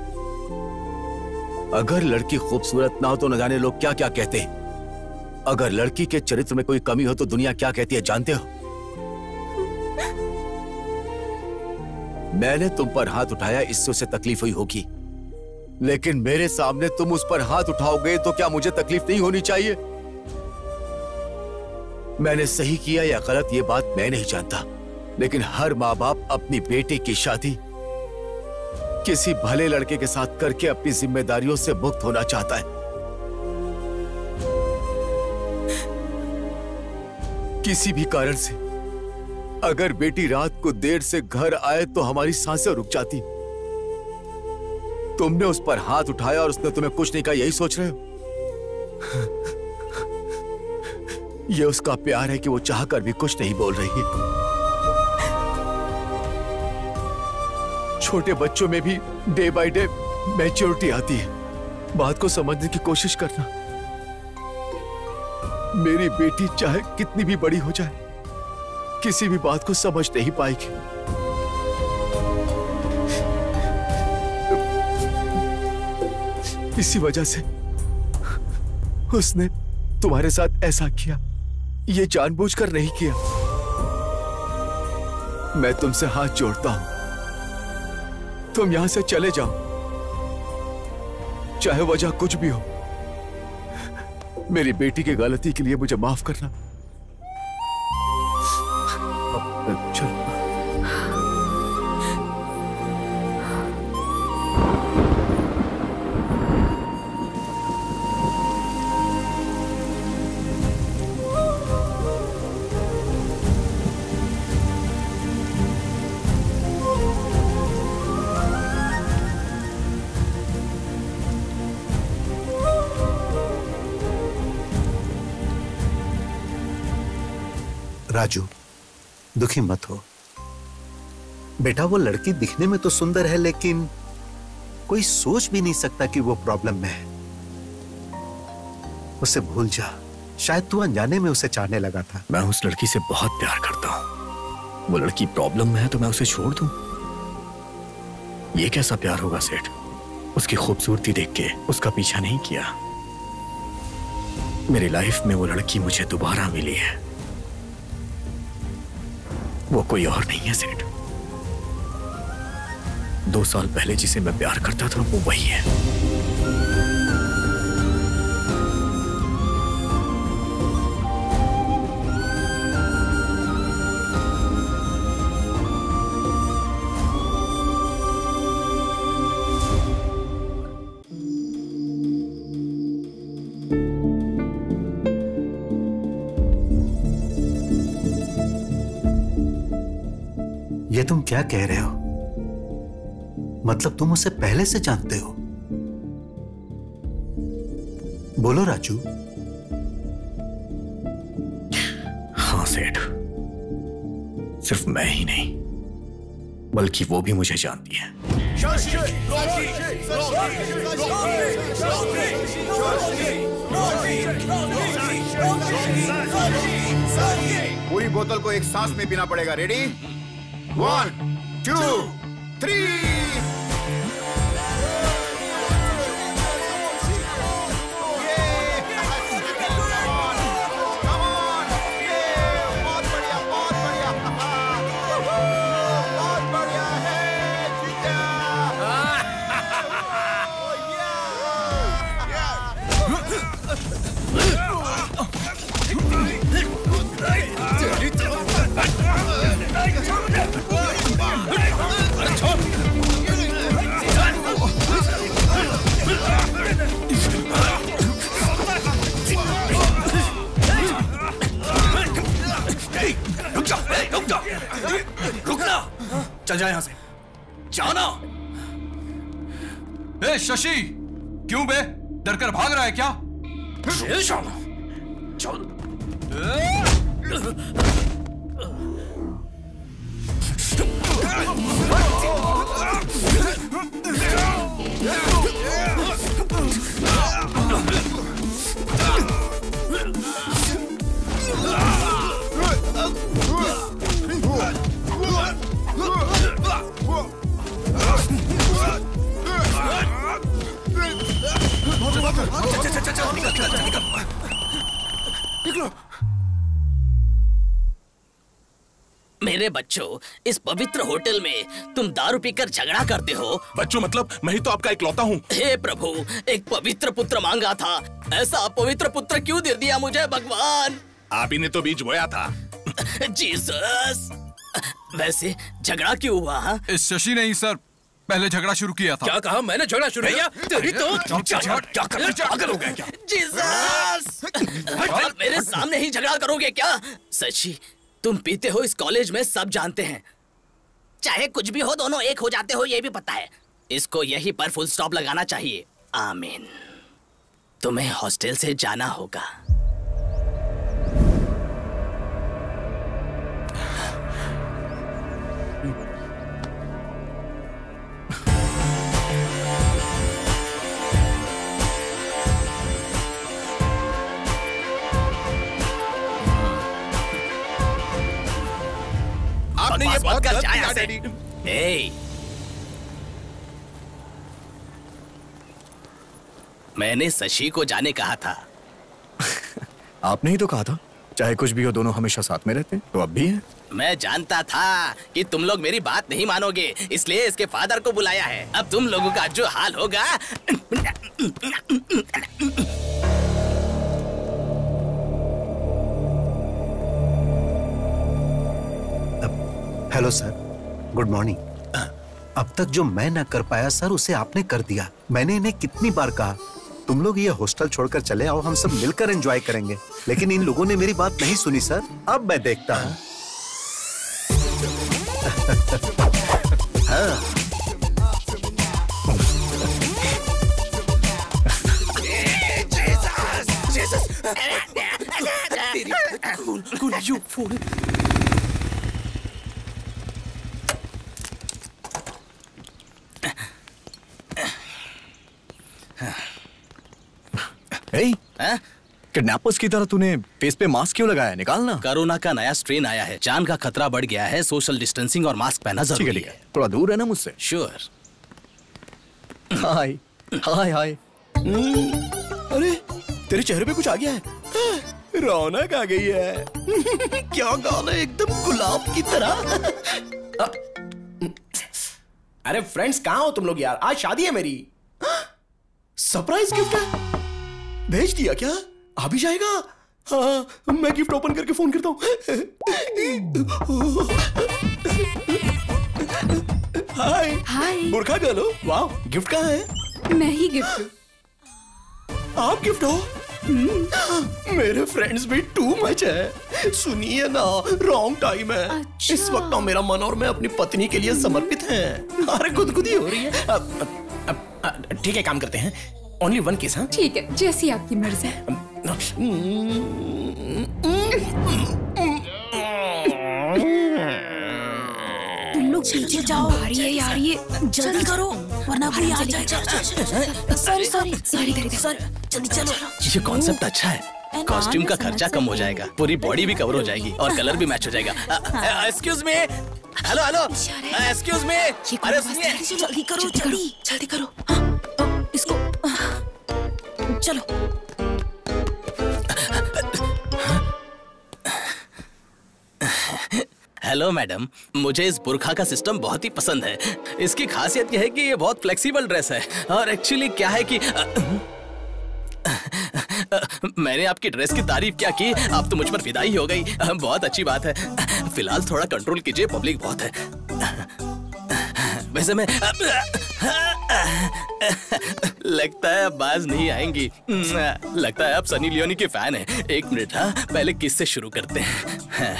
अगर लड़की खूबसूरत ना हो तो न जाने लोग क्या क्या कहते हैं। अगर लड़की के चरित्र में कोई कमी हो तो दुनिया क्या कहती है जानते हो? मैंने तुम पर हाथ उठाया, इससे उसे तकलीफ हुई होगी, लेकिन मेरे सामने तुम उस पर हाथ उठाओगे तो क्या मुझे तकलीफ नहीं होनी चाहिए? मैंने सही किया या गलत ये बात मैं नहीं जानता, लेकिन हर माँ बाप अपनी बेटी की शादी किसी भले लड़के के साथ करके अपनी जिम्मेदारियों से मुक्त होना चाहता है। किसी भी कारण से अगर बेटी रात को देर से घर आए तो हमारी सांसें रुक जाती। तुमने उस पर हाथ उठाया और उसने तुम्हें कुछ नहीं कहा, यही सोच रहे हो? यह उसका प्यार है कि वो चाहकर भी कुछ नहीं बोल रही है। छोटे बच्चों में भी डे बाय डे मैच्योरिटी आती है। बात को समझने की कोशिश करना। मेरी बेटी चाहे कितनी भी बड़ी हो जाए, किसी भी बात को समझ नहीं पाएगी। इसी वजह से उसने तुम्हारे साथ ऐसा किया। ये जानबूझकर नहीं किया। मैं तुमसे हाथ जोड़ता हूं, तुम यहां से चले जाओ, चाहे वजह कुछ भी हो। मेरी बेटी की गलती के लिए मुझे माफ करना। चलो। राजू, दुखी मत हो बेटा। वो लड़की दिखने में तो सुंदर है, लेकिन कोई सोच भी नहीं सकता कि वो प्रॉब्लम में है। उसे भूल जा। शायद तू अनजाने में उसे चाहने लगा था। मैं उस लड़की से बहुत प्यार करता हूं। वो लड़की प्रॉब्लम में है तो मैं उसे छोड़ दूं? ये कैसा प्यार होगा सेठ? उसकी खूबसूरती देख के उसका पीछा नहीं किया। मेरी लाइफ में वो लड़की मुझे दोबारा मिली है। वो कोई और नहीं है सेठ। 2 साल पहले जिसे मैं प्यार करता था वो वही है। ये तुम क्या कह रहे हो? मतलब तुम उसे पहले से जानते हो? बोलो राजू। हाँ सेठ, सिर्फ मैं ही नहीं बल्कि वो भी मुझे जानती है। पूरी बोतल को एक सांस में पीना पड़ेगा। रेडी? 1 2 3। चल जा यहां से, जाना। ए शशि, क्यों बे? डर कर भाग रहा है क्या? मेरे बच्चों, इस पवित्र होटल में तुम दारू पीकर झगड़ा करते हो। बच्चों मतलब मैं ही तो आपका इकलौता हूँ। हे प्रभु, एक पवित्र पुत्र मांगा था, ऐसा अपवित्र पुत्र क्यों दे दिया मुझे भगवान? आप ही ने तो बीज बोया था। जीसस। वैसे झगड़ा क्यों हुआ? इस शशि ने ही सर पहले झगड़ा शुरू किया था। क्या कहा? मैंने झगड़ा शुरू किया? तेरी तो क्या पागल हो गया क्या? जीसस! मेरे सामने ही झगड़ा करोगे क्या? सची, तुम पीते हो इस कॉलेज में सब जानते हैं। चाहे कुछ भी हो, दोनों एक हो जाते हो, ये भी पता है। इसको यहीं पर फुल स्टॉप लगाना चाहिए। आमीन। तुम्हें हॉस्टल से जाना होगा। आपने ये बात गलत किया डैडी। मैंने शशि को जाने कहा था। आपने ही तो कहा था चाहे कुछ भी हो दोनों हमेशा साथ में रहते हैं, तो अब भी हैं। मैं जानता था कि तुम लोग मेरी बात नहीं मानोगे, इसलिए इसके फादर को बुलाया है। अब तुम लोगों का जो हाल होगा। Hello sir, good morning. अब तक जो मैं न कर पाया सर, उसे आपने कर दिया। मैंने इन्हें कितनी बार कहा तुम लोग ये हॉस्टल छोड़कर चले आओ, हम सब मिलकर एंजॉय करेंगे, लेकिन इन लोगों ने मेरी बात नहीं सुनी सर। अब मैं देखता हूँ। हाँ। किडनैपर्स की तरह तूने फेस पे मास्क क्यों लगाया? निकालना। कोरोना का नया स्ट्रेन आया है, जान का खतरा बढ़ गया है, सोशल डिस्टेंसिंग और मास्क पहनना जरूरी है। थोड़ा दूर है ना मुझसे। श्योर। हाय हाय हाय। अरे तेरे चेहरे पे कुछ आ गया है, रौनक आ गई है। क्या गाल है, एकदम गुलाब की तरह। अरे फ्रेंड्स, कहाँ हो तुम लोग यार? आज शादी है मेरी। सरप्राइज गिफ्ट है, भेज दिया क्या? आ भी जाएगा? हाँ, मैं गिफ्ट ओपन करके फोन करता हूँ। हाय हाय। बुरखा गर्ल हो? वाह, गिफ्ट कहाँ है? मैं ही गिफ्ट हूँ। आप गिफ्ट हो? मेरे फ्रेंड्स भी टू मच है। सुनिए ना, रॉन्ग टाइम है। अच्छा। इस वक्त तो मेरा मन और मैं अपनी पत्नी के लिए समर्पित हैं। अरे गुदगुदी हो रही है। ठीक है, काम करते हैं। Only one case. हाँ ठीक है, जैसी आपकी मर्जी है। तुम लोग पीछे जाओ। आ रही है यार, ये जल्दी करो वरना कोई आ जाएगा। सॉरी सॉरी सॉरी जल्दी चलो। ये कॉन्सेप्ट अच्छा है। कॉस्ट्यूम का खर्चा कम हो जाएगा, पूरी बॉडी भी कवर हो जाएगी और कलर भी मैच हो जाएगा। Excuse me, hello hello, excuse me. अरे सुनिए, जल्दी करो, जल्दी जल्दी करो। इसको चलो। हेलो मैडम, मुझे इस बुरखा का सिस्टम बहुत ही पसंद है। इसकी खासियत यह है कि ये बहुत फ्लेक्सिबल ड्रेस है और एक्चुअली क्या है कि मैंने आपकी ड्रेस की तारीफ क्या की, आप तो मुझ पर फिदा ही हो गई। बहुत अच्छी बात है। फिलहाल थोड़ा कंट्रोल कीजिए, पब्लिक बहुत है। वैसे मैं लगता है अब बाज नहीं आएंगी। लगता है आप सनी लियोनी के फैन हैं। एक मिनट, हाँ पहले किस से शुरू करते हैं।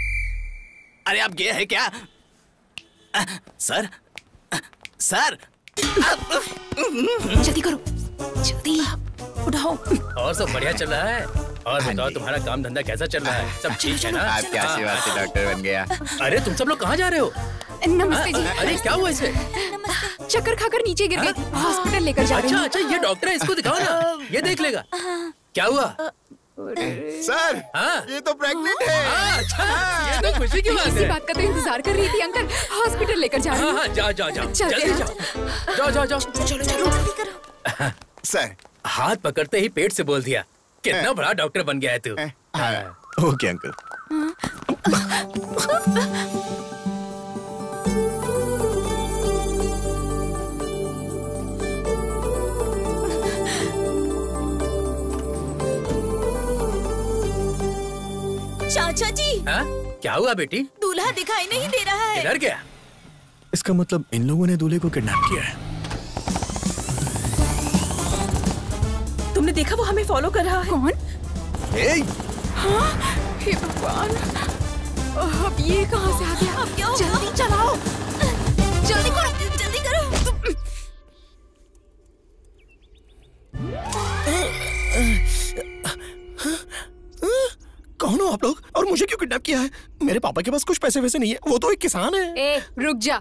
अरे आप गे है क्या? सर सर जल्दी करो, जल्दी उठाओ। और सब बढ़िया चल रहा है? और बताओ तुम्हारा काम धंधा कैसा चल रहा है? सब ठीक है ना? आपकी आशीर्वाद से डॉक्टर बन गया। अरे तुम सब लोग कहाँ जा रहे हो? नमस्ते जी। अरे क्या हुआ इसे? चक्कर खाकर नीचे गिर गई थी, हॉस्पिटल लेकर जा रही हूँ। अच्छा, ये डॉक्टर है, इसको दिखाओ ना, ये देख लेगा। क्या हुआ? सर, ये तो प्रेग्नेंट है। अच्छा, ये तो खुशी की बात है। इसी बात का तो इंतजार कर रही थी अंकल। हॉस्पिटल लेकर जा रही हूँ। जाओ जल्दी जाओ। चलो। सर, हाथ पकड़ते ही पेट से बोल दिया। कितना बड़ा डॉक्टर बन गया है तू। Okay uncle. चाचा जी। क्या हुआ बेटी? दूल्हा दिखाई नहीं दे रहा है। किधर गया? इसका मतलब इन लोगों ने दूल्हे को किडनैप किया है। तुमने देखा वो हमें फॉलो कर रहा है? कौन? हाँ? हे भगवान, अब ये कहाँ से आ गया? अब क्या होगा? जल्दी चलाओ, जल्दी करो, जल्दी करो। कौन हो आप लोग और मुझे क्यों किडनैप किया है? मेरे पापा के पास कुछ पैसे वैसे नहीं है, वो तो एक किसान है। ए, रुक जा।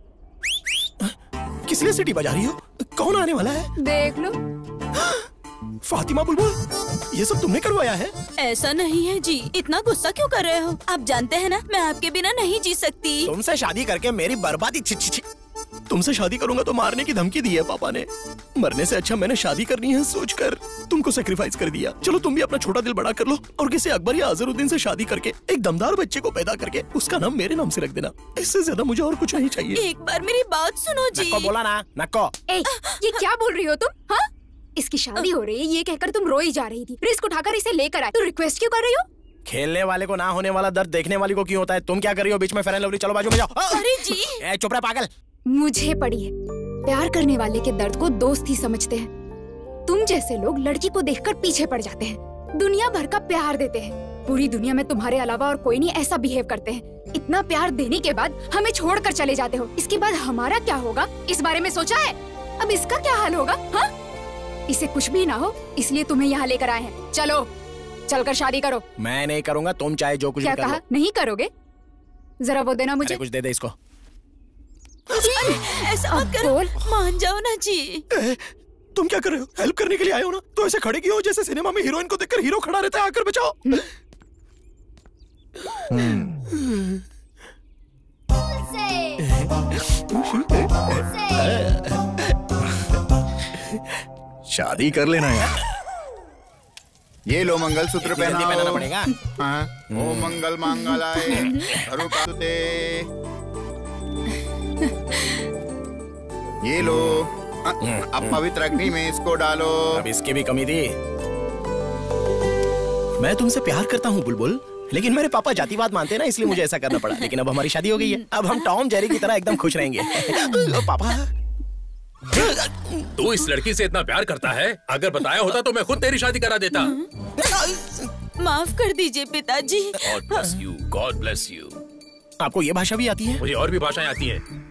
किस लिए सीटी बजा रही हो? कौन आने वाला है? देख लो। फातिमा बुलबुल, ये सब तुमने करवाया है? ऐसा नहीं है जी, इतना गुस्सा क्यों कर रहे हो? आप जानते हैं ना, मैं आपके बिना नहीं जी सकती। तुमसे शादी करके मेरी बर्बादी। तुमसे शादी करूंगा तो मारने की धमकी दी है पापा ने। मरने से अच्छा मैंने शादी करनी है सोचकर तुमको सेक्रीफाइस कर दिया। चलो तुम भी अपना छोटा दिल बड़ा कर लो और किसी अकबर या अजरुद्दीन से शादी करके एक दमदार बच्चे को पैदा करके उसका नाम मेरे नाम से रख देना। इससे ज्यादा मुझे और कुछ नहीं चाहिए। एक बार मेरी बात सुनो जी। नक्को बोला ना, नक्को। ये क्या बोल रही हो तुम? हाँ, इसकी शादी हो रही है ये कहकर तुम रोई जा रही थी। रिस्क उठाकर इसे लेकर आए तो रिक्वेस्ट क्यों कर रही हो? खेलने वाले को ना होने वाला दर्द देखने वाली को क्यों होता है? तुम क्या कर रही हो बीच में? फेयर एंड लवली, चलो बाजू में जाओ। अरे जी, चुप रहे पागल। मुझे पड़ी है, प्यार करने वाले के दर्द को दोस्त ही समझते हैं। तुम जैसे लोग लड़की को देखकर पीछे पड़ जाते हैं, दुनिया भर का प्यार देते हैं। पूरी दुनिया में तुम्हारे अलावा और कोई नहीं ऐसा बिहेव करते हैं। इतना प्यार देने के बाद हमें छोड़कर चले जाते हो। इसके बाद हमारा क्या होगा, इस बारे में सोचा है? अब इसका क्या हाल होगा? हाँ, इसे कुछ भी ना हो इसलिए तुम्हें यहाँ लेकर आए हैं। चलो चलकर शादी करो। मैं नहीं करूंगा, तुम चाहे जो कुछ क्या भी कर लो। कहा? नहीं करोगे? जरा वो देना मुझे। कुछ दे दे इसको। ऐसा मत करो, मान जाओ ना जी। तुम क्या कर रहे हो? हेल्प करने के लिए आए हो ना, तो ऐसे खड़े क्यों हो जैसे सिनेमा में हीरोइन को देखकर हीरो खड़ा रहता है? आकर बचाओ। शादी कर लेना यार। ये लो मंगलसूत्र पहनाना पड़ेगा। हाँ। ओ मंगल मांगलाय अरुपाते। ये लो, अब पवित्र अग्नि में इसको डालो। अब इसकी भी कमी थी। मैं तुमसे प्यार करता हूँ बुलबुल, लेकिन मेरे पापा जातिवाद मानते हैं ना, इसलिए मुझे ऐसा करना पड़ा। लेकिन अब हमारी शादी हो गई है, अब हम टॉम जेरी की तरह एकदम खुश रहेंगे। पापा, तू इस लड़की से इतना प्यार करता है, अगर बताया होता तो मैं खुद तेरी शादी करा देता। माफ कर दीजिए पिताजी। God bless you, God bless you। आपको ये भाषा भी आती है? मुझे और भी भाषाएं आती हैं।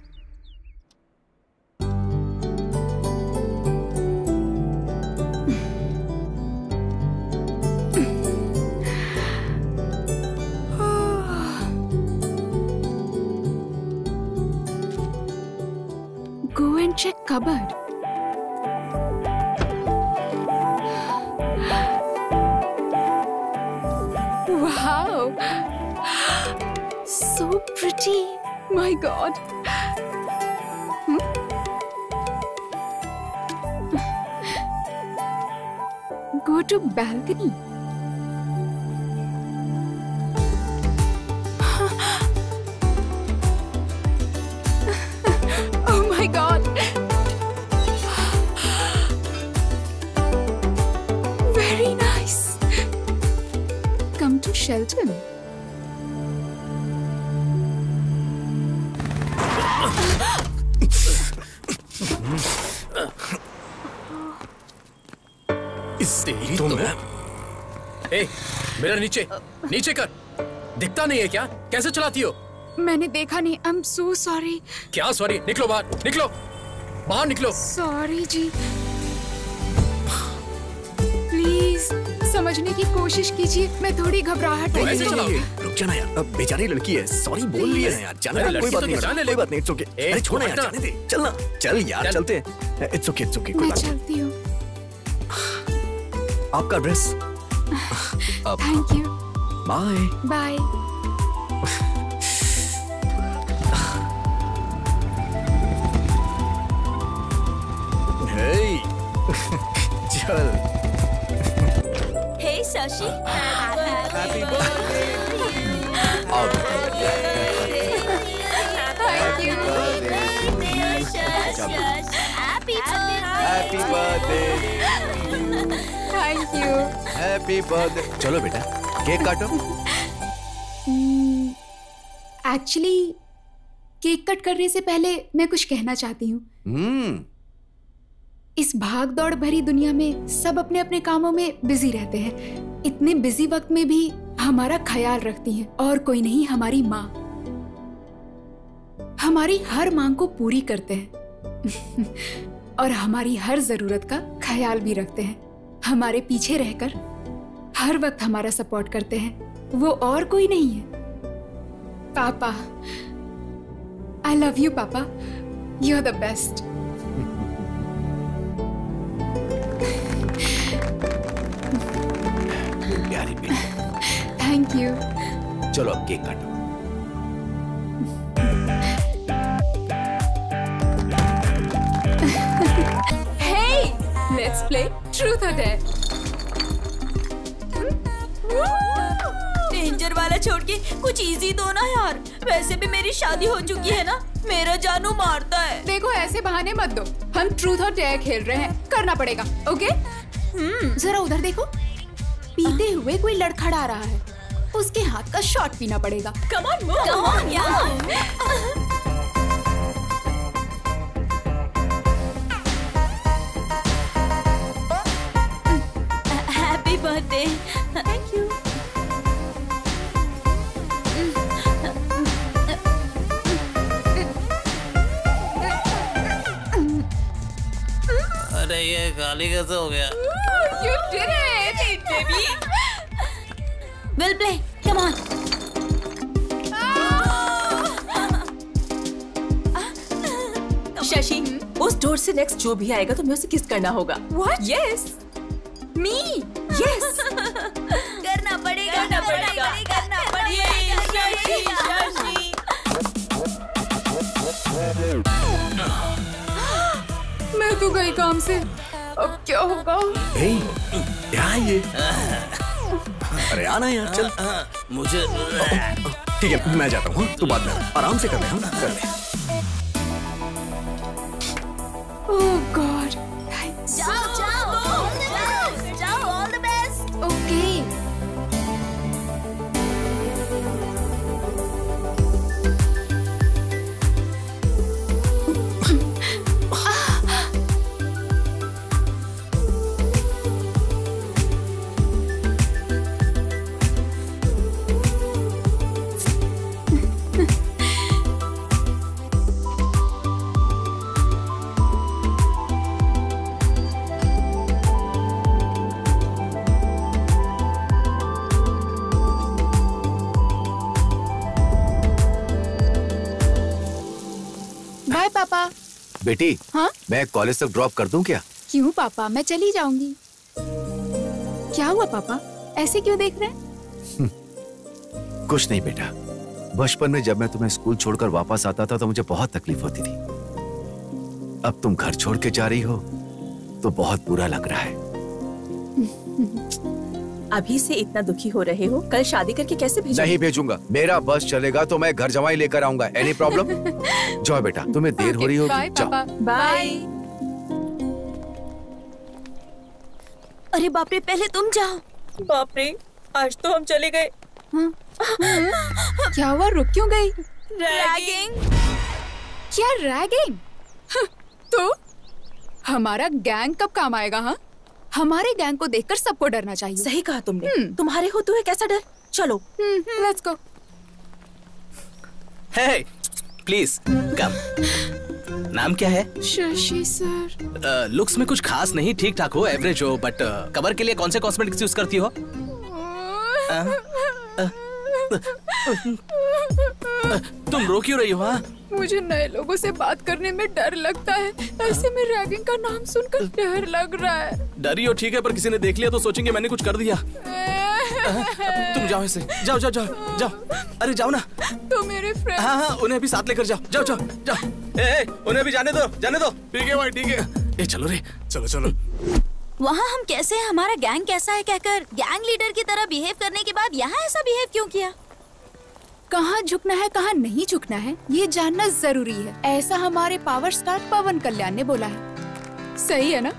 Go and check cupboard. Wow, so pretty. My God. Go to balcony. Oh my God. Very nice. Come to Shelton. ए, मेरा नीचे नीचे कर। दिखता नहीं है क्या? कैसे चलाती हो? मैंने देखा नहीं। I'm so sorry. क्या सॉरी? निकलो बाहर, निकलो। बाहर निकलो। सॉरी जी, प्लीज समझने की कोशिश कीजिए, मैं थोड़ी घबराहट तो ऐसे चलाओगे? रुक जाना यार, अब बेचारी लड़की है, सॉरी बोल रही है यार, जाना यार, कोई बात नहीं, कोई बात नहीं, इट्स ओके। अरे छोड़ना यार, जाने दे, चलना, चल यार, चलते हैं, इट्स ओके, कोई मैं बात नहीं। चलती हूँ। आपका dress. Thank you. Bye bye. Hey चल। Hey Shashi, happy thank you. Happy birthday, thank you. Happy birthday. चलो बेटा, केक काटो। एक्चुअली केक कट करने से पहले मैं कुछ कहना चाहती हूँ। इस भाग दौड़ भरी दुनिया में सब अपने अपने कामों में बिजी रहते हैं। इतने बिजी वक्त में भी हमारा ख्याल रखती हैं, और कोई नहीं, हमारी माँ। हमारी हर मांग को पूरी करते हैं और हमारी हर जरूरत का ख्याल भी रखते हैं। हमारे पीछे रहकर हर वक्त हमारा सपोर्ट करते हैं। वो और कोई नहीं है, papa. I love you papa, you are the best. प्यारी बेटी। Thank you. चलो अब केक काटो। Hey, let's play Truth or Dare. Danger वाला छोड़ के कुछ इजी दो ना यार, वैसे भी मेरी शादी हो चुकी है ना, मेरा जानू मारता है। देखो ऐसे बहाने मत दो, हम ट्रूथ और डेयर खेल रहे हैं, करना पड़ेगा, ओके? जरा उधर देखो, पीते हुए कोई लड़खड़ा रहा है, उसके हाथ का शॉट पीना पड़ेगा। Come on move, come on यार। Happy birthday. Thank you. अरे ये खाली कैसे हो गया? You did it, baby. We'll play. Come on. Shashi, उस डोर से नेक्स्ट जो भी आएगा तुम्हें उसे किस करना होगा। What? Yes. Me? Yes. करना पड़ेगा, करना पड़ेगा, करना पड़ेगा। शशि, शशि। मैं तो गई काम से, अब क्या होगा? क्या ये? अरे आना यार, चल। मुझे ठीक है, मैं जाता हूँ, तू बाद में आराम से कर ले, हम कर ले। Oh God. जाओ, जाओ, जाओ, all the best. Okay. Bye papa. बेटी, हाँ? मैं कॉलेज तक ड्रॉप कर दूं क्या? क्यों पापा, मैं चली जाऊंगी। क्या हुआ पापा, ऐसे क्यों देख रहे हैं? कुछ नहीं बेटा, बचपन में जब मैं तुम्हें स्कूल छोड़कर वापस आता था तो मुझे बहुत तकलीफ होती थी। अब तुम घर छोड़ के जा रही हो तो बहुत बुरा लग रहा है। अभी से इतना दुखी हो रहे हो, कल शादी करके कैसे भेजोगे? नहीं भेजूंगा, मेरा बस चलेगा तो मैं घर जमाई लेकर आऊंगा। Any problem? जाओ बेटा, तुम्हें देर हो रही होगी, बाय जाओ। पापा। बाय। अरे बाप रे, पहले तुम जाओ। बाप रे, आज तो हम चले गए। क्या हुआ, रुक क्यों गई? रैगिंग। क्या रैगिंग? तो हमारा गैंग कब काम आएगा? हाँ, हमारे गैंग को देखकर सबको डरना चाहिए। सही कहा तुमने। तुम्हारे होते हुए कैसा डर? चलो let's go. Hey, please come. नाम क्या है? शशि सर। लुक्स में कुछ खास नहीं, ठीक ठाक हो, एवरेज हो, बट कवर के लिए कौन से कॉस्मेटिक्स यूज करती हो? तुम रो क्यों रही हो? हाँ, मुझे नए लोगों से बात करने में डर लगता है। ऐसे में रैगिंग का नाम सुनकर डर लग रहा है। डरी हो ठीक है, पर किसी ने देख लिया तो सोचेंगे मैंने कुछ कर दिया। तुम जाओ ऐसे, जाओ जाओ जाओ जाओ, अरे जाओ ना। तो मेरे फ्रेंड। हाँ हाँ, उन्हें भी साथ लेकर जाओ, जाओ जाओ जाओ। ए, उन्हें भी जाने दो, जाने दो। ठीक है भाई, ठीक है। ए चलो रे, चलो चलो। वहाँ हम कैसे हैं, हमारा गैंग कैसा है कहकर गैंग लीडर की तरह बिहेव करने के बाद यहाँ ऐसा बिहेव क्यों किया? कहाँ झुकना है कहाँ नहीं झुकना है ये जानना जरूरी है। ऐसा हमारे पावर स्टार पवन कल्याण ने बोला है। सही है ना?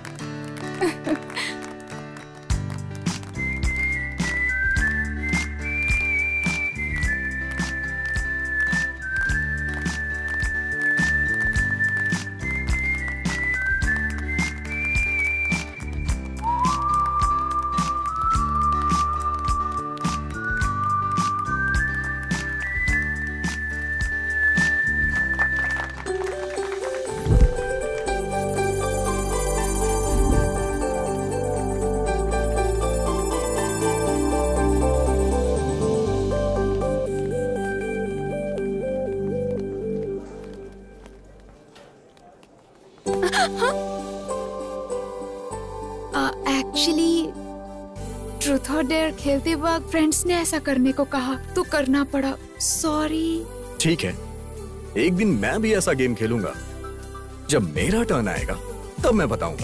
एक्चुअली ट्रूथ और डेयर खेलते वक्त फ्रेंड्स ने ऐसा करने को कहा तो करना पड़ा। सॉरी। ठीक है, एक दिन मैं भी ऐसा गेम खेलूंगा। जब मेरा टर्न आएगा तब मैं बताऊंगा।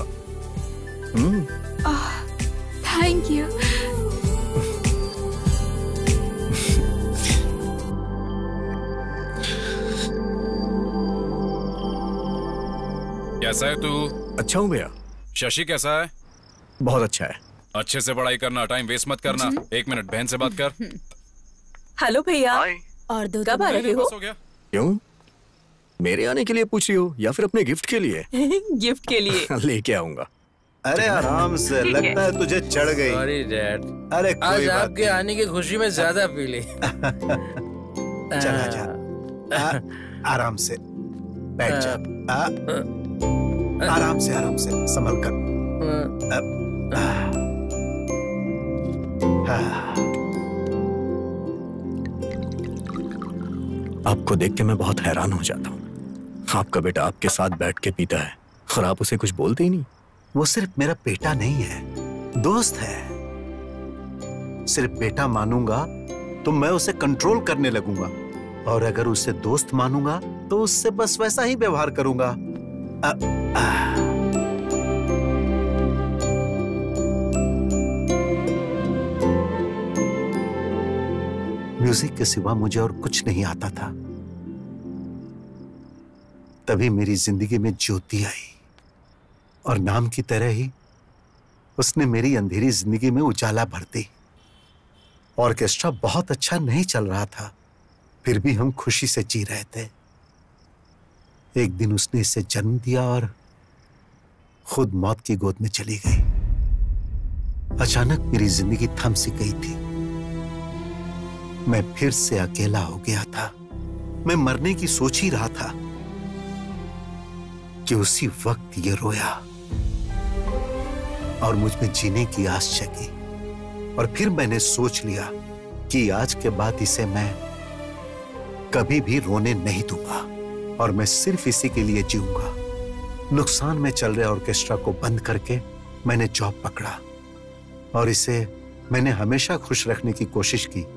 Thank you. कैसा है तू? अच्छा हूँ भैया। शशि कैसा है? बहुत अच्छा है। अच्छे से पढ़ाई करना, टाइम वेस्ट मत करना। 1 मिनट बहन से बात कर। हेलो भैया। और दो कब आ रहे हो? क्यों, मेरे आने के लिए पूछ रही हो या फिर अपने गिफ्ट के लिए? गिफ्ट के लिए। लेके आऊंगा। अरे आराम से, लगता है तुझे चढ़ गई। Sorry dad. अरे आज आपके आने की खुशी में ज्यादा पी ली। चला जा, आराम से बैठ जा। आराम से संभल कर। आपको देख के मैं बहुत हैरान हो जाता हूँ। आपका बेटा आपके साथ बैठ के पीता है और आप उसे कुछ बोलते ही नहीं। वो सिर्फ मेरा बेटा नहीं है, दोस्त है। सिर्फ बेटा मानूंगा तो मैं उसे कंट्रोल करने लगूंगा, और अगर उसे दोस्त मानूंगा तो उससे बस वैसा ही व्यवहार करूंगा। म्यूजिक के सिवा मुझे और कुछ नहीं आता था। तभी मेरी जिंदगी में ज्योति आई, और नाम की तरह ही उसने मेरी अंधेरी जिंदगी में उजाला भर दी। ऑर्केस्ट्रा बहुत अच्छा नहीं चल रहा था, फिर भी हम खुशी से जी रहे थे। एक दिन उसने इसे जन्म दिया और खुद मौत की गोद में चली गई। अचानक मेरी जिंदगी थम सी गई थी। मैं फिर से अकेला हो गया था। मैं मरने की सोच ही रहा था कि उसी वक्त ये रोया और मुझ में जीने की आस जगी। और फिर मैंने सोच लिया कि आज के बाद इसे मैं कभी भी रोने नहीं दूंगा, और मैं सिर्फ इसी के लिए जीऊंगा। नुकसान में चल रहे ऑर्केस्ट्रा को बंद करके मैंने जॉब पकड़ा, और इसे मैंने हमेशा खुश रखने की कोशिश की।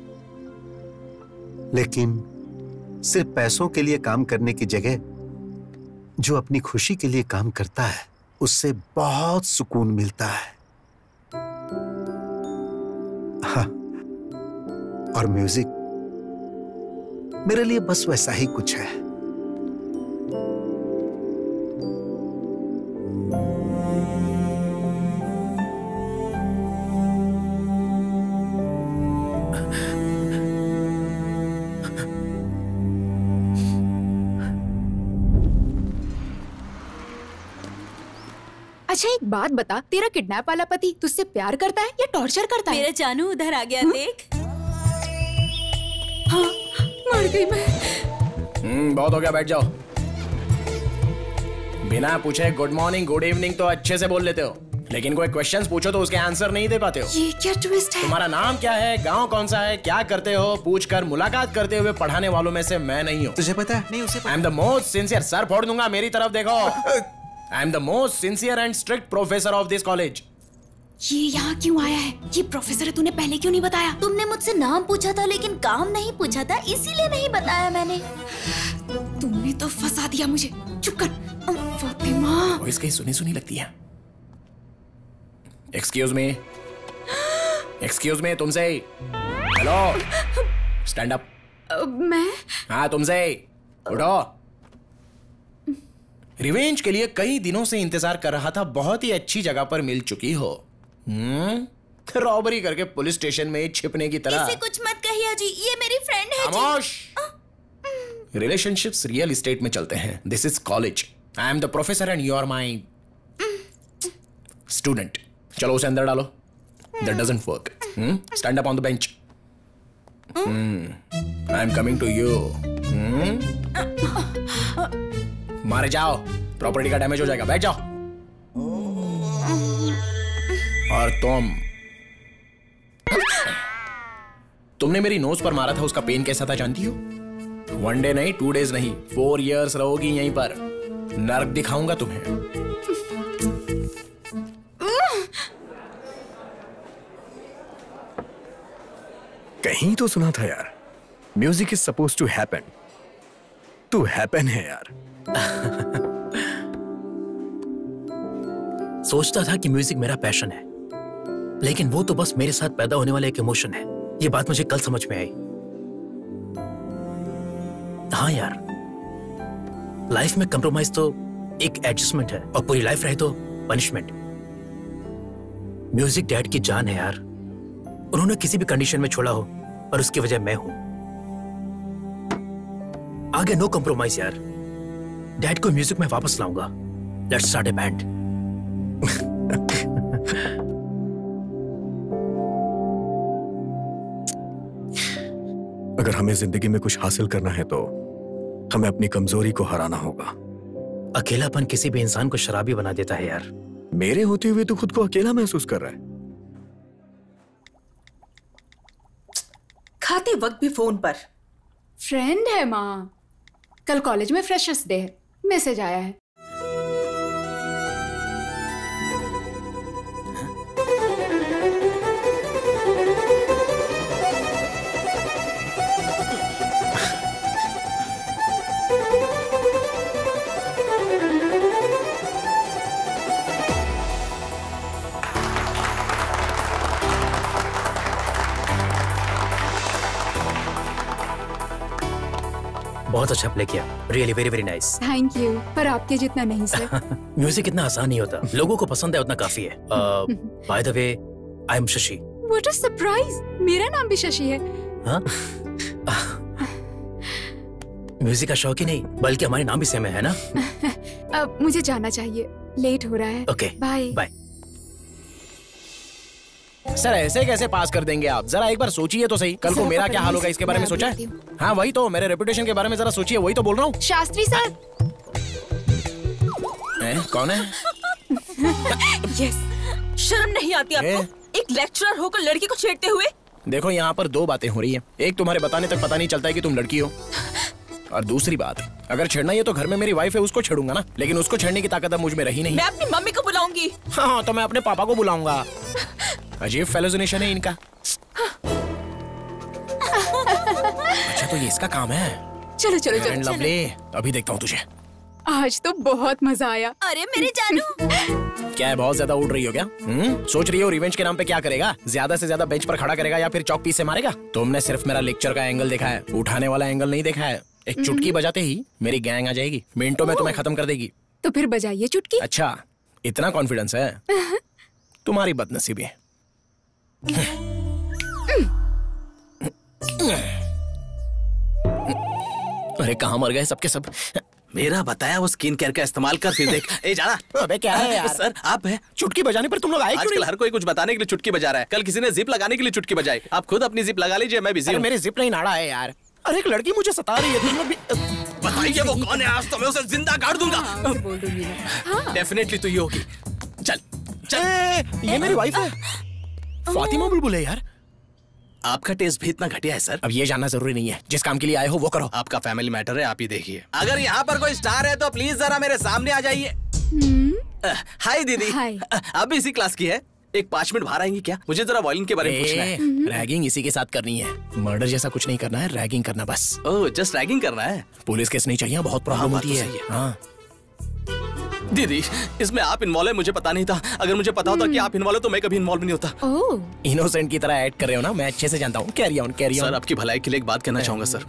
लेकिन सिर्फ पैसों के लिए काम करने की जगह जो अपनी खुशी के लिए काम करता है उससे बहुत सुकून मिलता है। हाँ, और म्यूजिक मेरे लिए बस वैसा ही कुछ है। अच्छा एक बात बता, तेरा किडनैप वाला पति तुझसे प्यार करता है या टॉर्चर करता है? मेरा जानू उधर आ गया, देख। हाँ, मर गई मैं। बहुत हो गया, बैठ जाओ। बिना पूछे गुड मॉर्निंग गुड इवनिंग तो अच्छे से बोल लेते हो, लेकिन कोई क्वेश्चंस पूछो तो उसके आंसर नहीं दे पाते हो। ये क्या ट्विस्ट है? तुम्हारा नाम क्या है, गांव कौन सा है, क्या करते हो, पूछकर मुलाकात करते हुए पढ़ाने वालों में से मैं नहीं हूँ। तुझे पता है? नहीं उसे I am the most sincere, sir फोड़ दूंगा, मेरी तरफ देखो। I am the most sincere and strict professor of this college. ये यहाँ क्यों आया है? ये प्रोफेसर है, तूने पहले क्यों नहीं बताया? तुमने मुझसे नाम पूछा था लेकिन काम नहीं पूछा था, इसीलिए नहीं बताया मैंने। तुमने तो फंसा दिया मुझे। चुप कर फातिमा। वॉइस कहीं सुनी सुनी लगती है। एक्सक्यूज मी तुमसे। Hello, stand up. मैं? हाँ तुमसे, उठो। रिवेंज के लिए कई दिनों से इंतजार कर रहा था, बहुत ही अच्छी जगह पर मिल चुकी हो। रॉबरी करके पुलिस स्टेशन में छिपने की तरह। इसे कुछ मत कहिए जी, ये मेरी फ्रेंड है जी। खामोश। रिलेशनशिप्स रियल एस्टेट में चलते हैं। This is college. I am the professor and you are my student. चलो उसे अंदर डालो। That doesn't work. Stand up on the bench. I am coming to you. मारे जाओ, प्रॉपर्टी का डैमेज हो जाएगा। बैठ जाओ। और तुमने मेरी नोज पर मारा था, उसका पेन कैसा था जानती हो? 1 डे नहीं, 2 डेज नहीं, 4 years रहोगी यहीं पर। नर्क दिखाऊंगा तुम्हें। कहीं तो सुना था यार, music is suppose to happen. To happen है यार। सोचता था कि म्यूजिक मेरा पैशन है, लेकिन वो तो बस मेरे साथ पैदा होने वाला एक इमोशन है। ये बात मुझे कल समझ में आई। हाँ यार, लाइफ में कंप्रोमाइज तो एक एडजस्टमेंट है, और पूरी लाइफ रहे तो पनिशमेंट। म्यूजिक डैड की जान है यार। उन्होंने किसी भी कंडीशन में छोड़ा हो, और उसकी वजह मैं हूं। आगे नो कंप्रोमाइज यार। डैड को म्यूजिक में वापस लाऊंगा। Let's start a band. अगर हमें जिंदगी में कुछ हासिल करना है तो हमें अपनी कमजोरी को हराना होगा। अकेलापन किसी भी इंसान को शराबी बना देता है यार। मेरे होते हुए तो खुद को अकेला महसूस कर रहा है। खाते वक्त भी फोन पर। फ्रेंड है माँ। कल कॉलेज में फ्रेशर्स डे है, मैसेज आया है। बहुत अच्छा प्ले किया, really very very nice. Thank you, पर आपके जितना नहीं सर। म्यूजिक इतना आसान नहीं होता, लोगों को पसंद है उतना काफी है। By the way, I am Shashi. What a surprise, मेरा नाम भी शशि है। हाँ? म्यूजिक का शौक ही नहीं, बल्कि हमारे नाम भी सेम है ना? अब मुझे जाना चाहिए, लेट हो रहा है। Okay, bye bye. सर ऐसे कैसे पास कर देंगे आप? जरा एक बार सोचिए तो सही। कल को मेरा क्या हाल होगा इसके बारे में सोचा है? हाँ वही तो, मेरे रेपुटेशन के बारे में जरा सोचिए, वही तो बोल रहा हूँ। शास्त्री सर। कौन है? यस, शर्म नहीं आती आपको? एक लेक्चरर होकर लड़की को छेड़ते हुए। देखो यहाँ पर 2 बातें हो रही है। एक, तुम्हारे बताने तक पता नहीं चलता है कि तुम लड़की हो, और दूसरी बात, अगर छेड़ना ही है तो घर में मेरी वाइफ है, उसको छेड़ूंगा ना, लेकिन उसको छेड़ने की ताकत अब मुझ में रही नहीं। मैं अपनी मम्मी को बुलाऊंगी। हाँ तो मैं अपने पापा को बुलाऊंगा। अजीब फेलोजिनेशन है इनका। अच्छा तो ये इसका काम है। चलो चलो चलो, लवली, अभी देखता हूँ तुझे। आज तो बहुत मजा आया। अरे मेरे जानू। क्या है, बहुत ज्यादा उड़ रही हो क्या? सोच रही हो रिवेंज के नाम पे क्या करेगा? ज्यादा से ज्यादा बेंच पर खड़ा करेगा या फिर चौक पीस से मारेगा? तुमने सिर्फ मेरा लेक्चर का एंगल देखा है, उठाने वाला एंगल नहीं देखा है। एक चुटकी बजाते ही मेरी गैंग आ जाएगी, मिनटों में तुम्हें खत्म कर देगी। तो फिर बजाइए चुटकी। अच्छा, इतना कॉन्फिडेंस है? तुम्हारी बदनसीबी है। अरे कहाँ मर गए सबके सब? मेरा बताया वो स्किन केयर का इस्तेमाल कर, फिर देख। ए जाना। अबे क्या है यार? सर आप है। चुटकी बजाने पर तुम लोग आए क्यों नहीं? हर कोई कुछ बताने के लिए चुटकी बजा रहा है। कल किसी ने जिप लगाने के लिए चुटकी बजाई, आप खुद अपनी जिप लगा लीजिए, मैं बिजी हूं। मेरे जिप नहीं नाड़ा है यार। अरे एक लड़की मुझे सता रही है, तुम लोग भी भाई ये वो कौन है? आज तो मैं उसे जिंदा गाड़ दूंगा। बोल दूंगी मैं। डेफिनेटली तू ये होगी। चल चल। ये मेरी वाइफ है, फातिमा बुलबुल है यार। आपका टेस्ट भी इतना घटिया है सर? अब ये जानना जरूरी नहीं है, जिस काम के लिए आए हो वो करो। आपका फैमिली मैटर है, आप ही देखिए। अगर यहाँ पर कोई स्टार है तो प्लीज जरा मेरे सामने आ जाइए। हाय दीदी। हाय। आप भी इसी क्लास की है? एक 5 मिनट बाहर आएंगी क्या? मुझे जरा वायलिन के बारे में पूछना है। रैगिंग इसी के साथ करनी है, मर्डर जैसा कुछ नहीं करना है, रैगिंग करना बस। ओह जस्ट रैगिंग करना है? पुलिस केस नहीं चाहिए, बहुत प्रॉब्लम होती है। हाँ दीदी इसमें आप इन्वॉल्व है मुझे पता नहीं था। अगर मुझे पता होता कि आप इन्वॉल्व हो तो मैं कभी इन्वॉल्व नहीं होता। ओह इनोसेंट की तरह ऐड कर रहे हो ना, मैं अच्छे से जानता हूँ। Carry on carry on. Sir आपकी भलाई के लिए एक बात कहना चाहूंगा सर।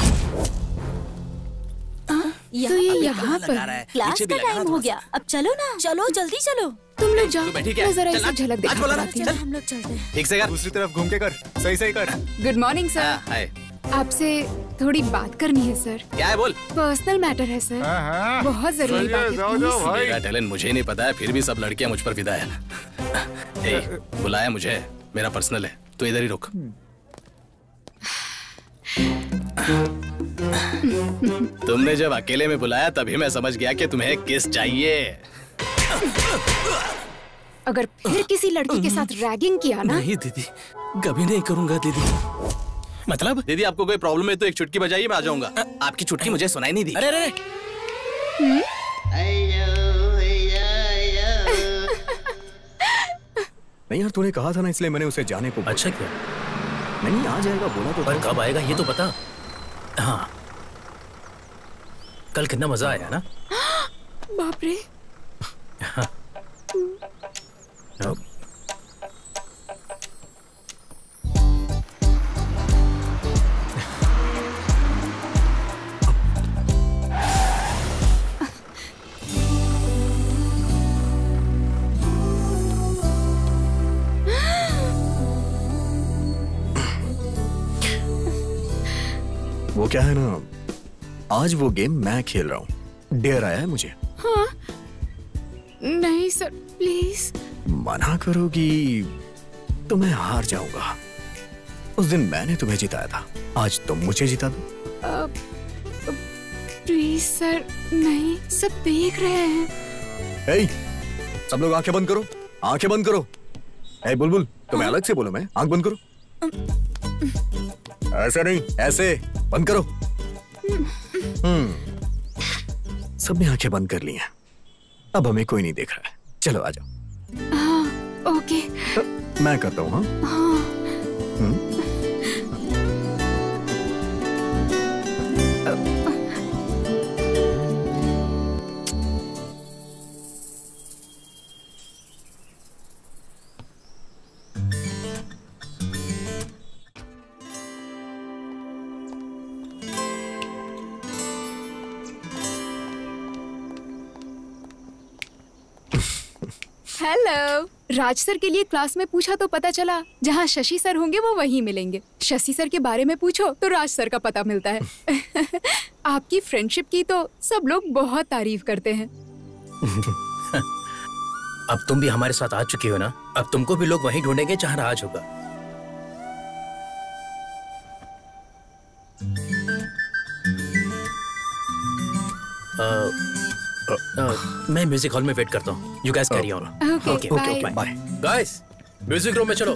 तो ये यहाँ पर क्लास का टाइम हो गया, अब चलो ना। चलो जल्दी चलो। तुम लोग जाओ, बैठी क्या? मैं जरा चल, इसे झलक आज बोला ना, देखना। चल। हम लोग चलते हैं। ठीक से कर। दूसरी तरफ घूम के कर, सही सही कर। Good morning sir. हाय। आपसे थोड़ी बात करनी है सर। क्या है बोल? पर्सनल मैटर है सर, बहुत जरूरी बात है। please। मेरा टैलेंट मुझे नहीं पता है, फिर भी सब लड़कियां मुझ पर फिदा है। ए, बुलाया मुझे, मेरा पर्सनल है, तो इधर ही रुक। तुमने जब अकेले में बुलाया तभी मैं समझ गया कि तुम्हें किस चाहिए। अगर फिर किसी लड़की के साथ रैगिंग किया ना। नहीं दीदी, कभी नहीं करूंगा दीदी। मतलब? दीदी आपको कोई प्रॉब्लम है तो एक चुटकी बजाइए, मैं आ जाऊंगा। आपकी चुटकी मुझे सुनाई नहीं दी। अरे अरे नहीं यार, तूने कहा था ना, इसलिए मैंने उसे जाने को। अच्छा क्या? नहीं आ जाएगा बोला तो। पर कब आएगा ये तो पता। हाँ कल कितना मजा आया ना। बाप रे। वो क्या है ना, आज वो गेम मैं खेल रहा हूँ। डेयर आया है मुझे। हाँ? नहीं सर प्लीज। मना करोगी तो मैं हार जाऊंगा। उस दिन मैंने तुम्हें जिताया था, आज तुम मुझे जिता दो। प्लीज सर नहीं, सब देख रहे हैं। ए, सब लोग आंखें बंद करो, आंखें बंद करो। ए बुलबुल, तुम्हें अलग से बोलो, मैं आंख बंद करो। ऐसे नहीं, ऐसे बंद करो। सबने आंखें बंद कर ली हैं, अब हमें कोई नहीं देख रहा है। चलो आ जाओ। हाँ ओके। मैं करता हूँ। हाँ हेलो। राज सर के लिए क्लास में पूछा तो पता चला जहाँ शशि सर होंगे वो वहीं मिलेंगे। शशि सर के बारे में पूछो तो राज सर का पता मिलता है। आपकी फ्रेंडशिप की तो सब लोग बहुत तारीफ करते हैं। अब तुम भी हमारे साथ आ चुकी हो ना, अब तुमको भी लोग वहीं ढूंढेंगे जहाँ राज होगा। मैं म्यूजिक हॉल में वेट करता हूँ। You guys carry on. Okay bye. Guys music room में चलो।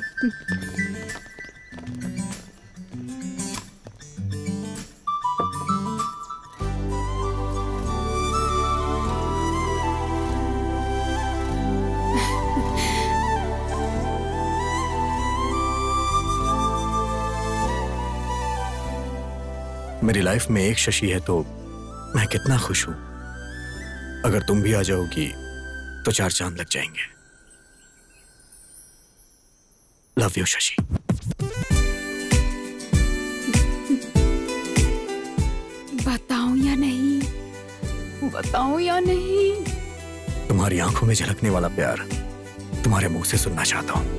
मेरी लाइफ में एक शशि है तो मैं कितना खुश हूं। अगर तुम भी आ जाओगी तो 4 चांद लग जाएंगे। Love you Shashi. बताऊं या नहीं, बताऊं या नहीं? तुम्हारी आंखों में झलकने वाला प्यार तुम्हारे मुंह से सुनना चाहता हूं।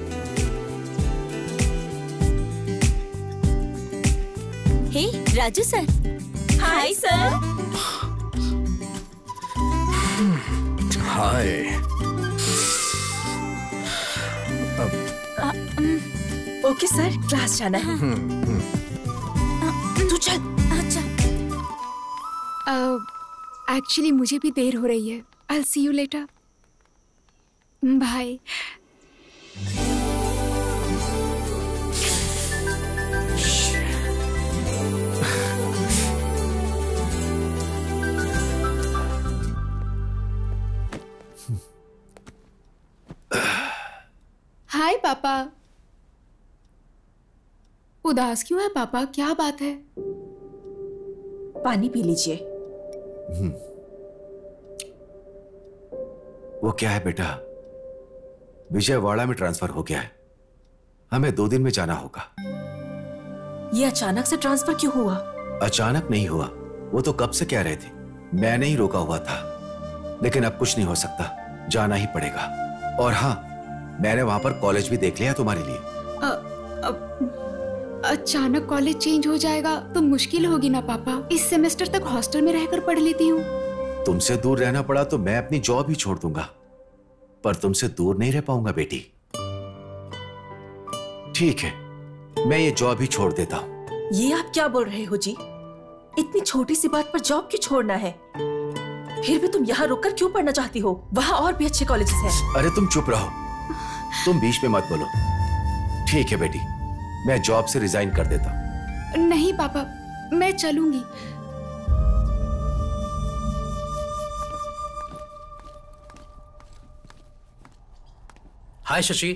Hey Raju sir. Hi sir. Hi. Okay sir, class जाना है। तू चल। अच्छा एक्चुअली मुझे भी देर हो रही है। I'll see you later. Bye. हाय पापा। उदास क्यों है पापा, क्या बात है? पानी पी लीजिए। वो क्या है बेटा, विजयवाड़ा में ट्रांसफर हो गया है, हमें 2 दिन में जाना होगा। ये अचानक से ट्रांसफर क्यों हुआ? अचानक नहीं हुआ, वो तो कब से कह रहे थे, मैंने ही रोका हुआ था। लेकिन अब कुछ नहीं हो सकता, जाना ही पड़ेगा। और हाँ, मैंने वहां पर कॉलेज भी देख लिया तुम्हारे लिए। अचानक कॉलेज चेंज हो जाएगा तो मुश्किल होगी ना पापा। इस सेमेस्टर तक हॉस्टल में रहकर पढ़ लेती हूँ। तुमसे दूर रहना पड़ा तो मैं अपनी जॉब ही छोड़ दूंगा, पर तुमसे दूर नहीं रह पाऊंगा बेटी। ठीक है, मैं ये जॉब ही छोड़ देता हूँ। ये आप क्या बोल रहे हो जी? इतनी छोटी सी बात पर जॉब क्यों छोड़ना है? फिर भी तुम यहाँ रुककर क्यों पढ़ना चाहती हो? वहाँ और भी अच्छे कॉलेजेस हैं। अरे तुम चुप रहो, तुम बीच में मत बोलो। ठीक है बेटी, मैं जॉब से रिजाइन कर देता हूँ। नहीं पापा, मैं चलूंगी। हाय शशि।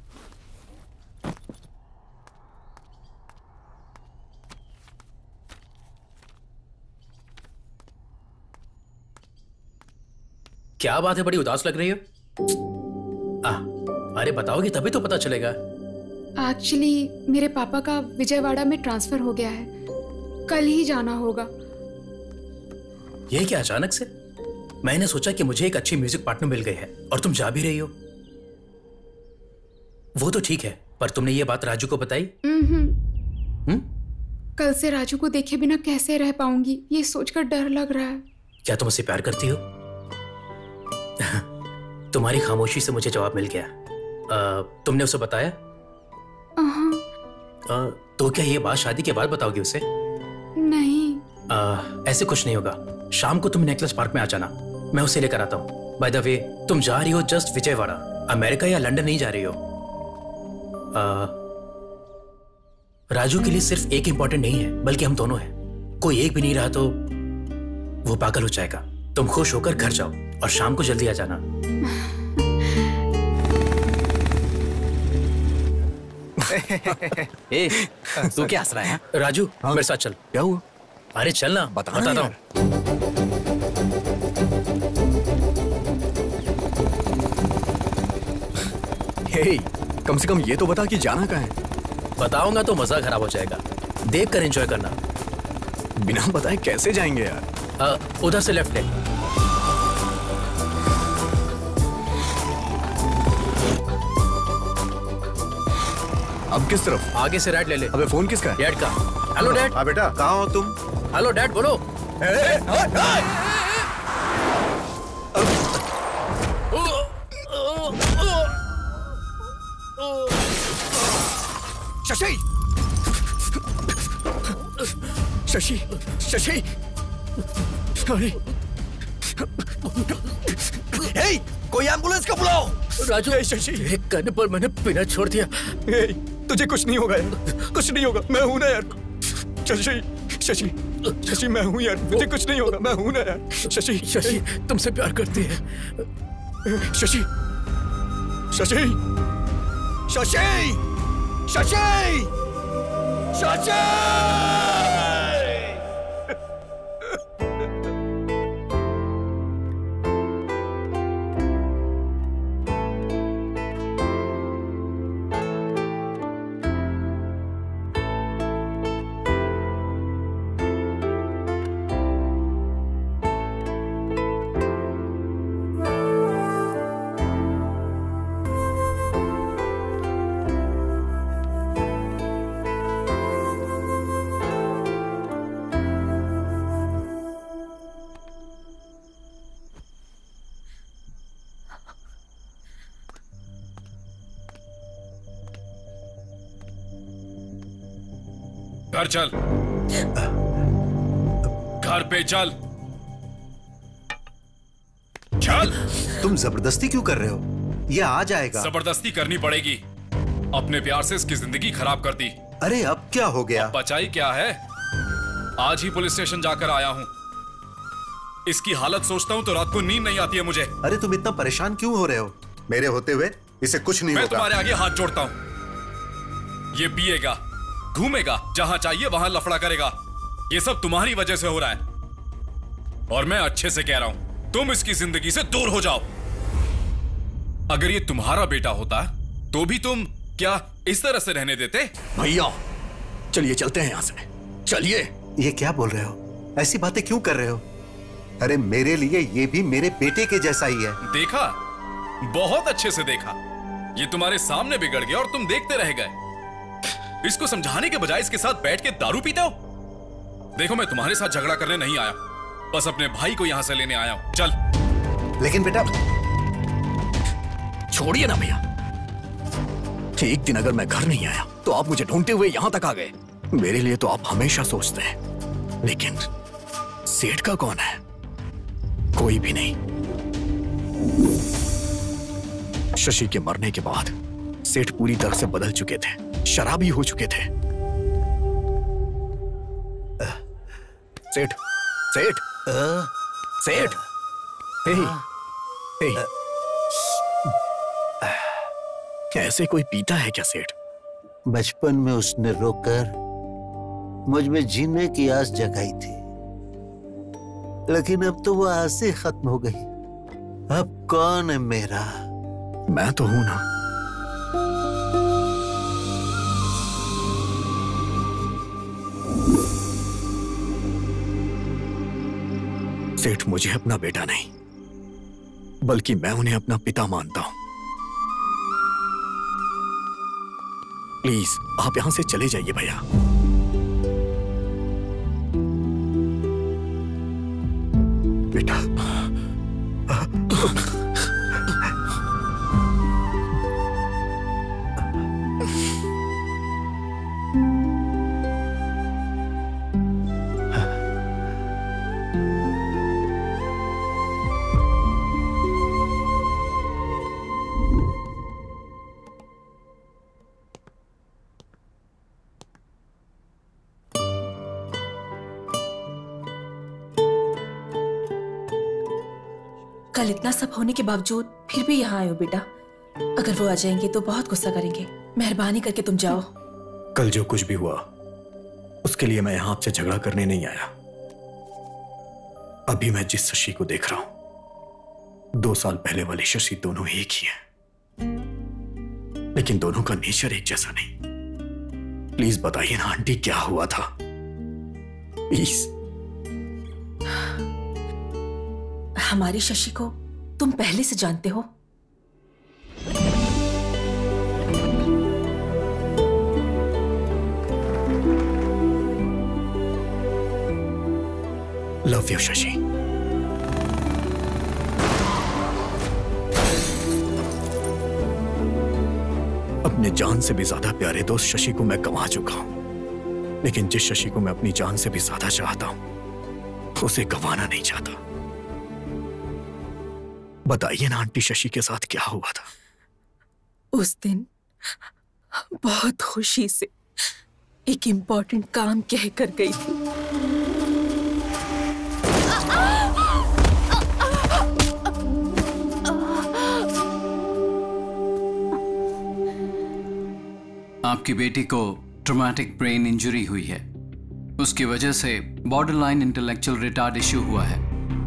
क्या बात है, बड़ी उदास लग रही हो? अरे बताओगे तभी तो पता चलेगा। एक्चुअली मेरे पापा का विजयवाड़ा में ट्रांसफर हो गया है, कल ही जाना होगा। ये क्या अचानक से? मैंने सोचा कि मुझे एक अच्छी म्यूजिक पार्टनर मिल गई है और तुम जा भी रही हो। वो तो ठीक है, पर तुमने ये बात राजू को बताई? कल से राजू को देखे बिना कैसे रह पाऊंगी, ये सोचकर डर लग रहा है। क्या तुम उससे प्यार करती हो? तुम्हारी खामोशी से मुझे जवाब मिल गया। तुमने उसे बताया? तो क्या ये बात शादी के बाद बताओगी उसे? नहीं। ऐसे कुछ नहीं होगा। शाम को तुम नेकलेस पार्क में आ जाना, मैं उसे लेकर आता हूँ। बाय द वे, तुम जा रही हो जस्ट विजयवाड़ा, अमेरिका या लंदन नहीं जा रही हो। राजू के लिए सिर्फ एक इंपॉर्टेंट नहीं है, बल्कि हम दोनों हैं। कोई एक भी नहीं रहा तो वो पागल हो जाएगा। तुम खुश होकर घर जाओ और शाम को जल्दी आ जाना। तू क्या हंस रहा है? राजू मेरे साथ चल। क्या हुआ? अरे चल ना, बताता हूँ। कम से कम ये तो बता कि जाना कहाँ है। बताऊंगा तो मजा खराब हो जाएगा, देख कर एंजॉय करना। बिना बताए कैसे जाएंगे यार? उधर से लेफ्ट ले। अब किस तरफ? आगे से राइट ले ले। अबे फोन किसका है? डैड का। Hello dad. हाँ बेटा, कहाँ हो तुम? हेलो डैड, बोलो। शशि, शशि, शशि, अरे कोई एम्बुलेंस को बुलाओ। राजू, शशि, एक कहने पर मैंने पीना छोड़ दिया। तुझे कुछ नहीं होगा यार, कुछ नहीं होगा, मैं हूं ना यार। शशि, शशि, शशि, मैं हूं यार, मुझे कुछ नहीं होगा, मैं हूं ना यार। शशि, शशि तुमसे प्यार करती है। शशि, शशि, शशि, शशि, शशि। घर चल, घर पे चल। चल। तुम जबरदस्ती क्यों कर रहे हो? ये आ जाएगा। जबरदस्ती करनी पड़ेगी। अपने प्यार से इसकी जिंदगी खराब कर दी। अरे अब क्या हो गया? बचाई क्या है? आज ही पुलिस स्टेशन जाकर आया हूँ। इसकी हालत सोचता हूँ तो रात को नींद नहीं आती है मुझे। अरे तुम इतना परेशान क्यों हो रहे हो? मेरे होते हुए इसे कुछ नहीं होगा। मैं तुम्हारे आगे हाथ जोड़ता हूँ। ये पिएगा, घूमेगा, जहां चाहिए वहां लफड़ा करेगा। ये सब तुम्हारी वजह से हो रहा है। और मैं अच्छे से कह रहा हूं, तुम इसकी जिंदगी से दूर हो जाओ। अगर ये तुम्हारा बेटा होता तो भी तुम क्या इस तरह से रहने देते? भैया चलिए चलते हैं यहां से, चलिए। ये क्या बोल रहे हो? ऐसी बातें क्यों कर रहे हो? अरे मेरे लिए ये भी मेरे बेटे के जैसा ही है। देखा, बहुत अच्छे से देखा। ये तुम्हारे सामने बिगड़ गया और तुम देखते रह गए। इसको समझाने के बजाय इसके साथ बैठ के दारू पीते हो। देखो, मैं तुम्हारे साथ झगड़ा करने नहीं आया, बस अपने भाई को यहां से लेने आया हूं। चल। लेकिन बेटा, छोड़िए ना भैया। एक दिन अगर मैं घर नहीं आया तो आप मुझे ढूंढते हुए यहां तक आ गए। मेरे लिए तो आप हमेशा सोचते हैं, लेकिन सेठ का कौन है? कोई भी नहीं। शशि के मरने के बाद सेठ पूरी तरह से बदल चुके थे, शराबी हो चुके थे। सेठ, सेठ, सेठ, ऐसे कोई पीता है क्या सेठ? बचपन में उसने रोककर मुझ में जीने की आस जगाई थी, लेकिन अब तो वो आस ही खत्म हो गई। अब कौन है मेरा? मैं तो हूं ना। सेठ मुझे अपना बेटा नहीं, बल्कि मैं उन्हें अपना पिता मानता हूं। प्लीज आप यहां से चले जाइए भैया। बेटा, कल इतना सब होने के बावजूद फिर भी यहाँ आए हो बेटा। अगर वो आ जाएंगे तो बहुत गुस्सा करेंगे। मेहरबानी करके तुम जाओ। कल जो कुछ भी हुआ उसके लिए मैं यहां आपसे झगड़ा करने नहीं आया। अभी मैं जिस शशि को देख रहा हूं, 2 साल पहले वाले शशि दोनों एक ही हैं, लेकिन दोनों का नेचर एक जैसा नहीं। प्लीज बताइए ना आंटी, क्या हुआ था? प्लीज। हमारी शशि को तुम पहले से जानते हो। Love you Shashi. अपने जान से भी ज्यादा प्यारे दोस्त शशि को मैं गंवा चुका हूं, लेकिन जिस शशि को मैं अपनी जान से भी ज्यादा चाहता हूं, उसे गंवाना नहीं चाहता। बताइए ना आंटी, शशि के साथ क्या हुआ था? उस दिन बहुत खुशी से एक इम्पोर्टेंट काम कह कर गई थी। आपकी बेटी को ट्रॉमेटिक ब्रेन इंजरी हुई है। उसकी वजह से बॉर्डरलाइन इंटेलेक्चुअल रिटार्ड इश्यू हुआ है।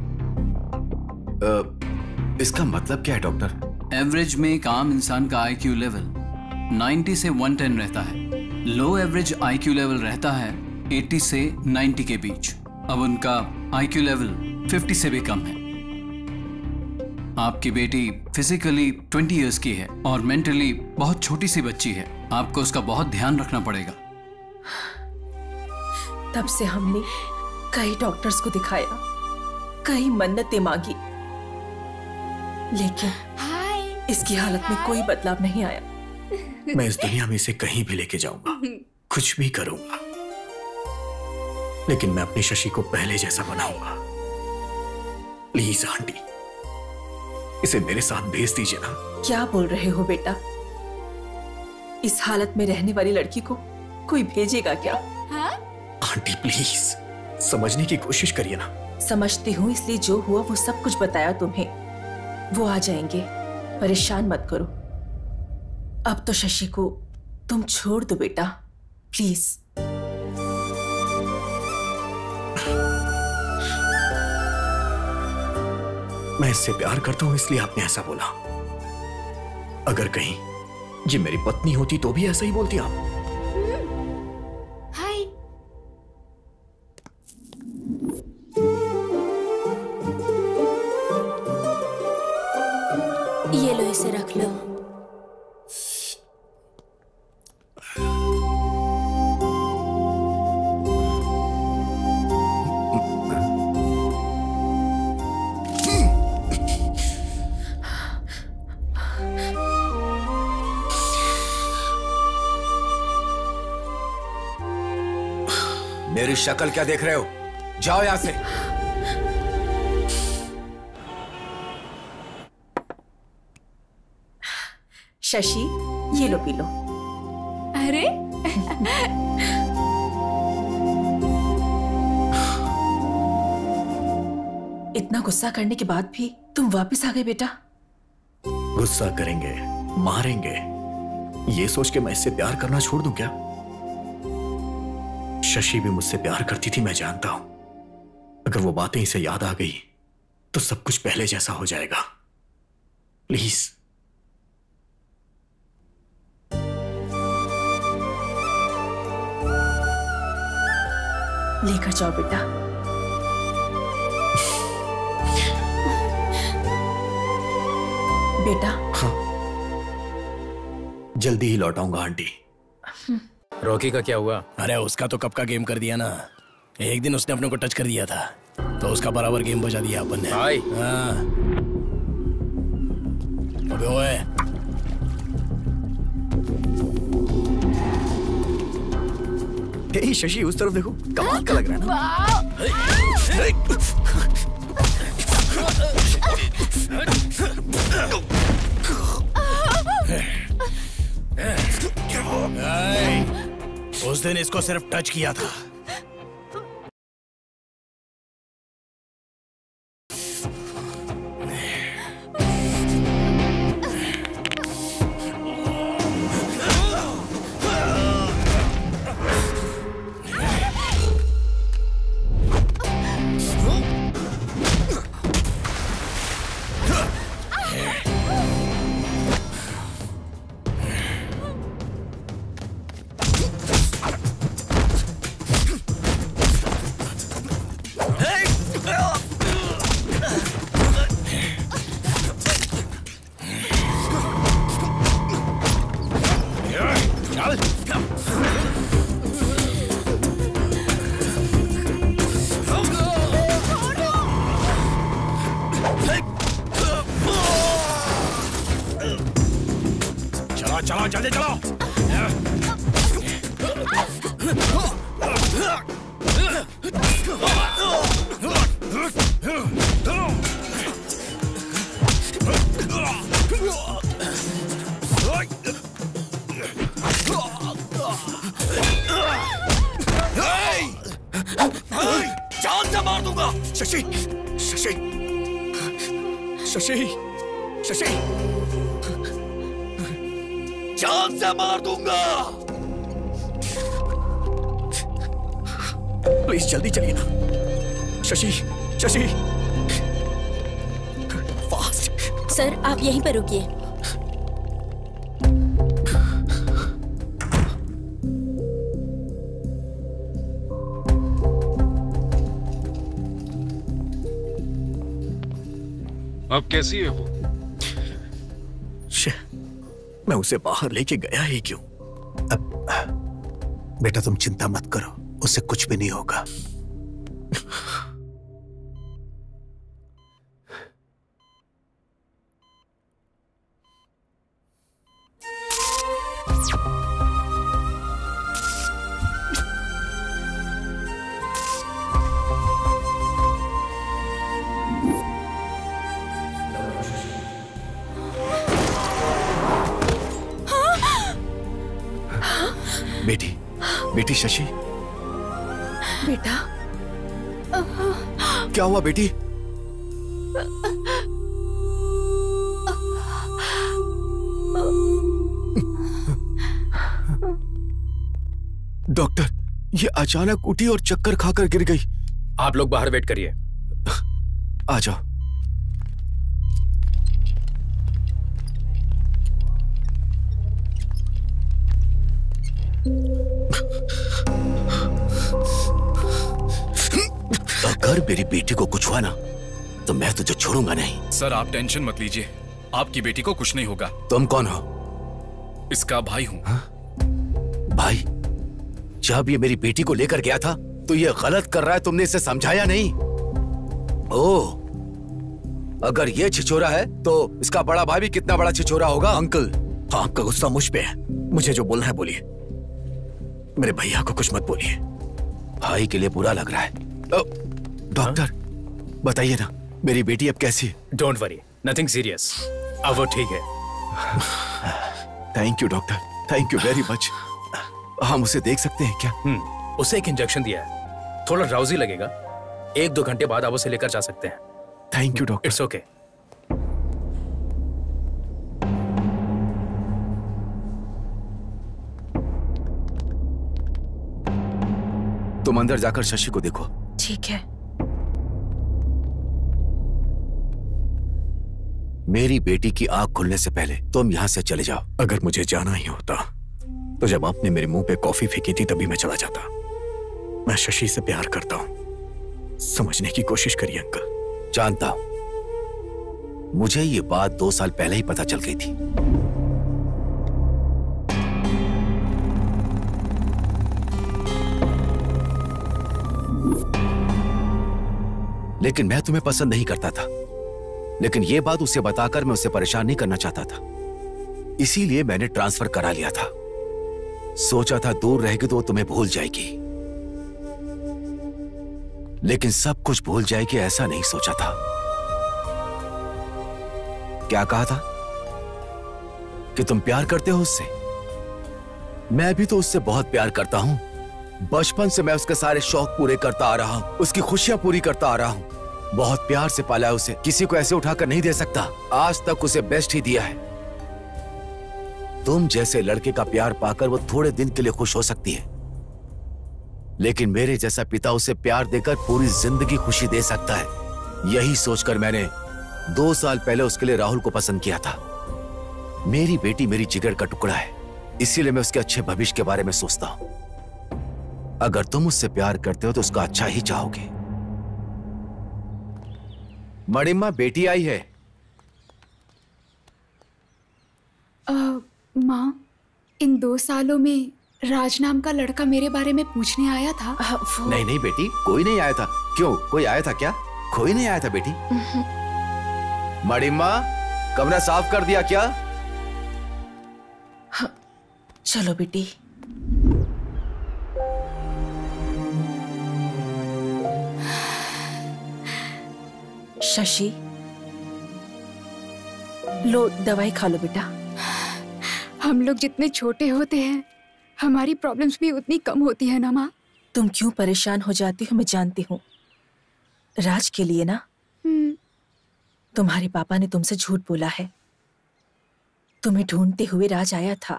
इसका मतलब क्या है डॉक्टर? एवरेज में एक आम इंसान का आईक्यू लेवल 90 से 110 रहता है। लो एवरेज आईक्यू लेवल रहता है 80 से 90 के बीच। अब उनका आईक्यू लेवल 50 से भी कम है। आपकी बेटी फिजिकली 20 इयर्स की है और मेंटली बहुत छोटी सी बच्ची है। आपको उसका बहुत ध्यान रखना पड़ेगा। तब से हमने कई डॉक्टर्स को दिखाया, कई मन्नतें मांगी, लेकिन इसकी हालत में कोई बदलाव नहीं आया। मैं इस दुनिया में इसे कहीं भी लेके जाऊंगा, कुछ भी करूंगा, लेकिन मैं अपनी शशि को पहले जैसा बनाऊंगा। प्लीज आंटी, इसे मेरे साथ भेज दीजिए ना। क्या बोल रहे हो बेटा? इस हालत में रहने वाली लड़की को कोई भेजेगा क्या? हाँ? आंटी प्लीज समझने की कोशिश करिए ना। समझती हूँ, इसलिए जो हुआ वो सब कुछ बताया तुम्हें। वो आ जाएंगे, परेशान मत करो। अब तो शशि को तुम छोड़ दो बेटा, प्लीज। मैं इससे प्यार करता हूं इसलिए आपने ऐसा बोला। अगर कहीं ये मेरी पत्नी होती तो भी ऐसा ही बोलती आप। हाय। ये लो, इसे रख लो। मेरी शक्ल क्या देख रहे हो? जाओ यहां से। शशि, ये लो, पी लो। अरे इतना गुस्सा करने के बाद भी तुम वापस आ गए बेटा। गुस्सा करेंगे, मारेंगे, ये सोच के मैं इससे प्यार करना छोड़ दूं क्या? शशि भी मुझसे प्यार करती थी, मैं जानता हूं। अगर वो बातें इसे याद आ गई तो सब कुछ पहले जैसा हो जाएगा। प्लीज। लेकर जाओ बेटा। बेटा। हाँ, जल्दी ही लौटाऊंगा आंटी। रॉकी का क्या हुआ? अरे उसका तो कब का गेम कर दिया ना। एक दिन उसने अपने को टच कर दिया था तो उसका बराबर गेम बजा दिया अपन ने। हाँ। अबे ओए। हे शशि, उस तरफ देखो, कमाल का लग रहा है ना? उस दिन इसको सिर्फ टच किया था। चलो जल्दी चलो। जान से मार दूंगा। शशि, शशि, शशि, शशि, जान से मार दूंगा। प्लीज जल्दी चलिए ना। शशि, शशि, फास्ट। सर आप यहीं पर रुकिए। अब कैसी है वो? मैं उसे बाहर लेके गया ही क्यों? बेटा तुम चिंता मत करो, उससे कुछ भी नहीं होगा। बेटी, बेटी शशि, बेटा क्या हुआ बेटी? डॉक्टर, ये अचानक उठी और चक्कर खाकर गिर गई। आप लोग बाहर वेट करिए। आ जाओ। अगर मेरी बेटी को कुछ हुआ ना तो मैं तुझे छोड़ूंगा नहीं। सर आप टेंशन मत लीजिए, आपकी बेटी को कुछ नहीं होगा। तुम कौन हो? इसका भाई हूं। भाई? जब ये मेरी बेटी को लेकर गया था तो ये गलत कर रहा है, तुमने इसे समझाया नहीं? ओह, अगर ये छिछोरा है तो इसका बड़ा भाई भी कितना बड़ा छिछोरा होगा। अंकल, आपका गुस्सा मुझ पे है, मुझे जो बोलना है बोलिए, मेरे भैया को कुछ मत बोलिए। भाई के लिए बुरा लग रहा है। डॉक्टर बताइए ना, मेरी बेटी अब कैसी है? डोंट वरी, नथिंग सीरियस, अब वो ठीक है। Thank you doctor, thank you very much. हम उसे देख सकते हैं क्या? उसे एक इंजेक्शन दिया है, थोड़ा ड्राउजी लगेगा, 1-2 घंटे बाद आप उसे लेकर जा सकते हैं। Thank you doctor. It's okay. तुम अंदर जाकर शशि को देखो। ठीक है। मेरी बेटी की आंख खुलने से पहले तुम यहां से चले जाओ। अगर मुझे जाना ही होता तो जब आपने मेरे मुंह पे कॉफी फेंकी थी तभी मैं चला जाता। मैं शशि से प्यार करता हूं, समझने की कोशिश करिए अंकल। जानता हूं, मुझे ये बात 2 साल पहले ही पता चल गई थी। लेकिन मैं तुम्हें पसंद नहीं करता था, लेकिन यह बात उसे बताकर मैं उसे परेशान नहीं करना चाहता था, इसीलिए मैंने ट्रांसफर करा लिया था। सोचा था दूर रहेगी तो वो तुम्हें भूल जाएगी, लेकिन सब कुछ भूल जाएगी ऐसा नहीं सोचा था। क्या कहा था कि तुम प्यार करते हो उससे? मैं भी तो उससे बहुत प्यार करता हूं। बचपन से मैं उसके सारे शौक पूरे करता आ रहा हूं, उसकी खुशियां पूरी करता आ रहा हूं। बहुत प्यार से पाला है उसे, किसी को ऐसे उठाकर नहीं दे सकता। आज तक उसे बेस्ट ही दिया है। तुम जैसे लड़के का प्यार पाकर वो थोड़े दिन के लिए खुश हो सकती है, लेकिन मेरे जैसा पिता उसे प्यार देकर पूरी जिंदगी खुशी दे सकता है। यही सोचकर मैंने 2 साल पहले उसके लिए राहुल को पसंद किया था। मेरी बेटी मेरी जिगर का टुकड़ा है, इसीलिए मैं उसके अच्छे भविष्य के बारे में सोचता हूं। अगर तुम उससे प्यार करते हो तो उसका अच्छा ही चाहोगे। मणिम्मा, बेटी आई है। माँ, इन 2 सालों में राज नाम का लड़का मेरे बारे में पूछने आया था। नहीं नहीं बेटी, कोई नहीं आया था। क्यों, कोई आया था क्या? कोई नहीं आया था बेटी। मणिम्मा, कमरा साफ कर दिया क्या? हाँ, चलो बेटी। शशि, लो दवाई खा लो बेटा। हम लोग जितने छोटे होते हैं हमारी प्रॉब्लम्स भी उतनी कम होती है ना माँ। तुम क्यों परेशान हो जाती हो मैं जानती हूँ। राज के लिए ना, तुम्हारे पापा ने तुमसे झूठ बोला है। तुम्हें ढूंढते हुए राज आया था।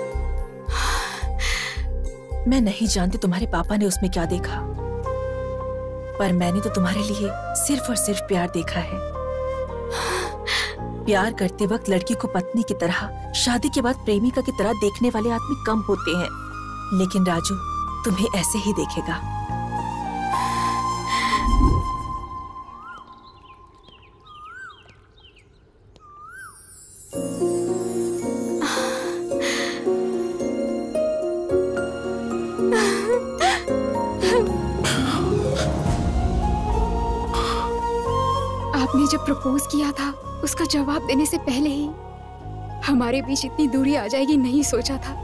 मैं नहीं जानती तुम्हारे पापा ने उसमें क्या देखा, पर मैंने तो तुम्हारे लिए सिर्फ और सिर्फ प्यार देखा है। प्यार करते वक्त लड़की को पत्नी की तरह, शादी के बाद प्रेमिका की तरह देखने वाले आदमी कम होते हैं, लेकिन राजू तुम्हें ऐसे ही देखेगा। आपने जब प्रपोज किया था उसका जवाब देने से पहले ही हमारे बीच इतनी दूरी आ जाएगी नहीं सोचा था।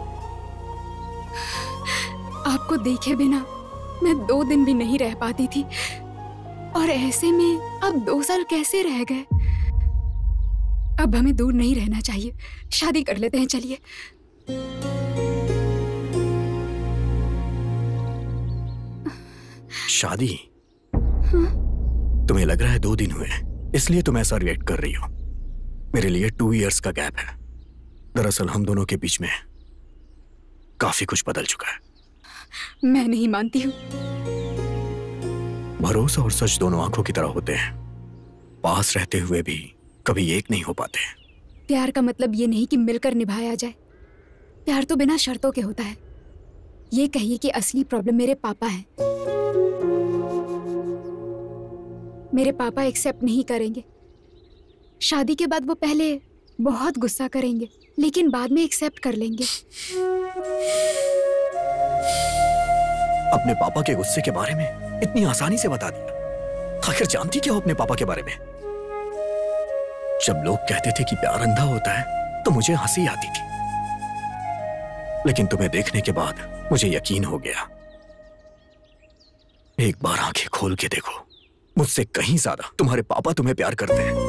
आपको देखे बिना मैं 2 दिन भी नहीं रह पाती थी, और ऐसे में अब 2 साल कैसे रह गए। अब हमें दूर नहीं रहना चाहिए, शादी कर लेते हैं। चलिए। शादी? तुम्हें लग रहा है 2 दिन हुए इसलिए तुम ऐसा रिएक्ट कर रही हो। मेरे लिए 2 इयर्स का गैप है। दरअसल हम दोनों के बीच में काफी कुछ बदल चुका है। मैं नहीं मानती हूँ। भरोसा और सच दोनों आंखों की तरह होते हैं, पास रहते हुए भी कभी एक नहीं हो पाते। प्यार का मतलब ये नहीं कि मिलकर निभाया जाए। प्यार तो बिना शर्तों के होता है। ये कहिए कि असली प्रॉब्लम मेरे पापा है। मेरे पापा एक्सेप्ट नहीं करेंगे। शादी के बाद वो पहले बहुत गुस्सा करेंगे लेकिन बाद में एक्सेप्ट कर लेंगे। अपने पापा के गुस्से के बारे में इतनी आसानी से बता दिया। आखिर जानती क्या हो अपने पापा के बारे में? जब लोग कहते थे कि प्यार अंधा होता है तो मुझे हंसी आती थी, लेकिन तुम्हें देखने के बाद मुझे यकीन हो गया। एक बार आंखें खोल के देखो, मुझसे कहीं ज्यादा तुम्हारे पापा तुम्हें प्यार करते हैं।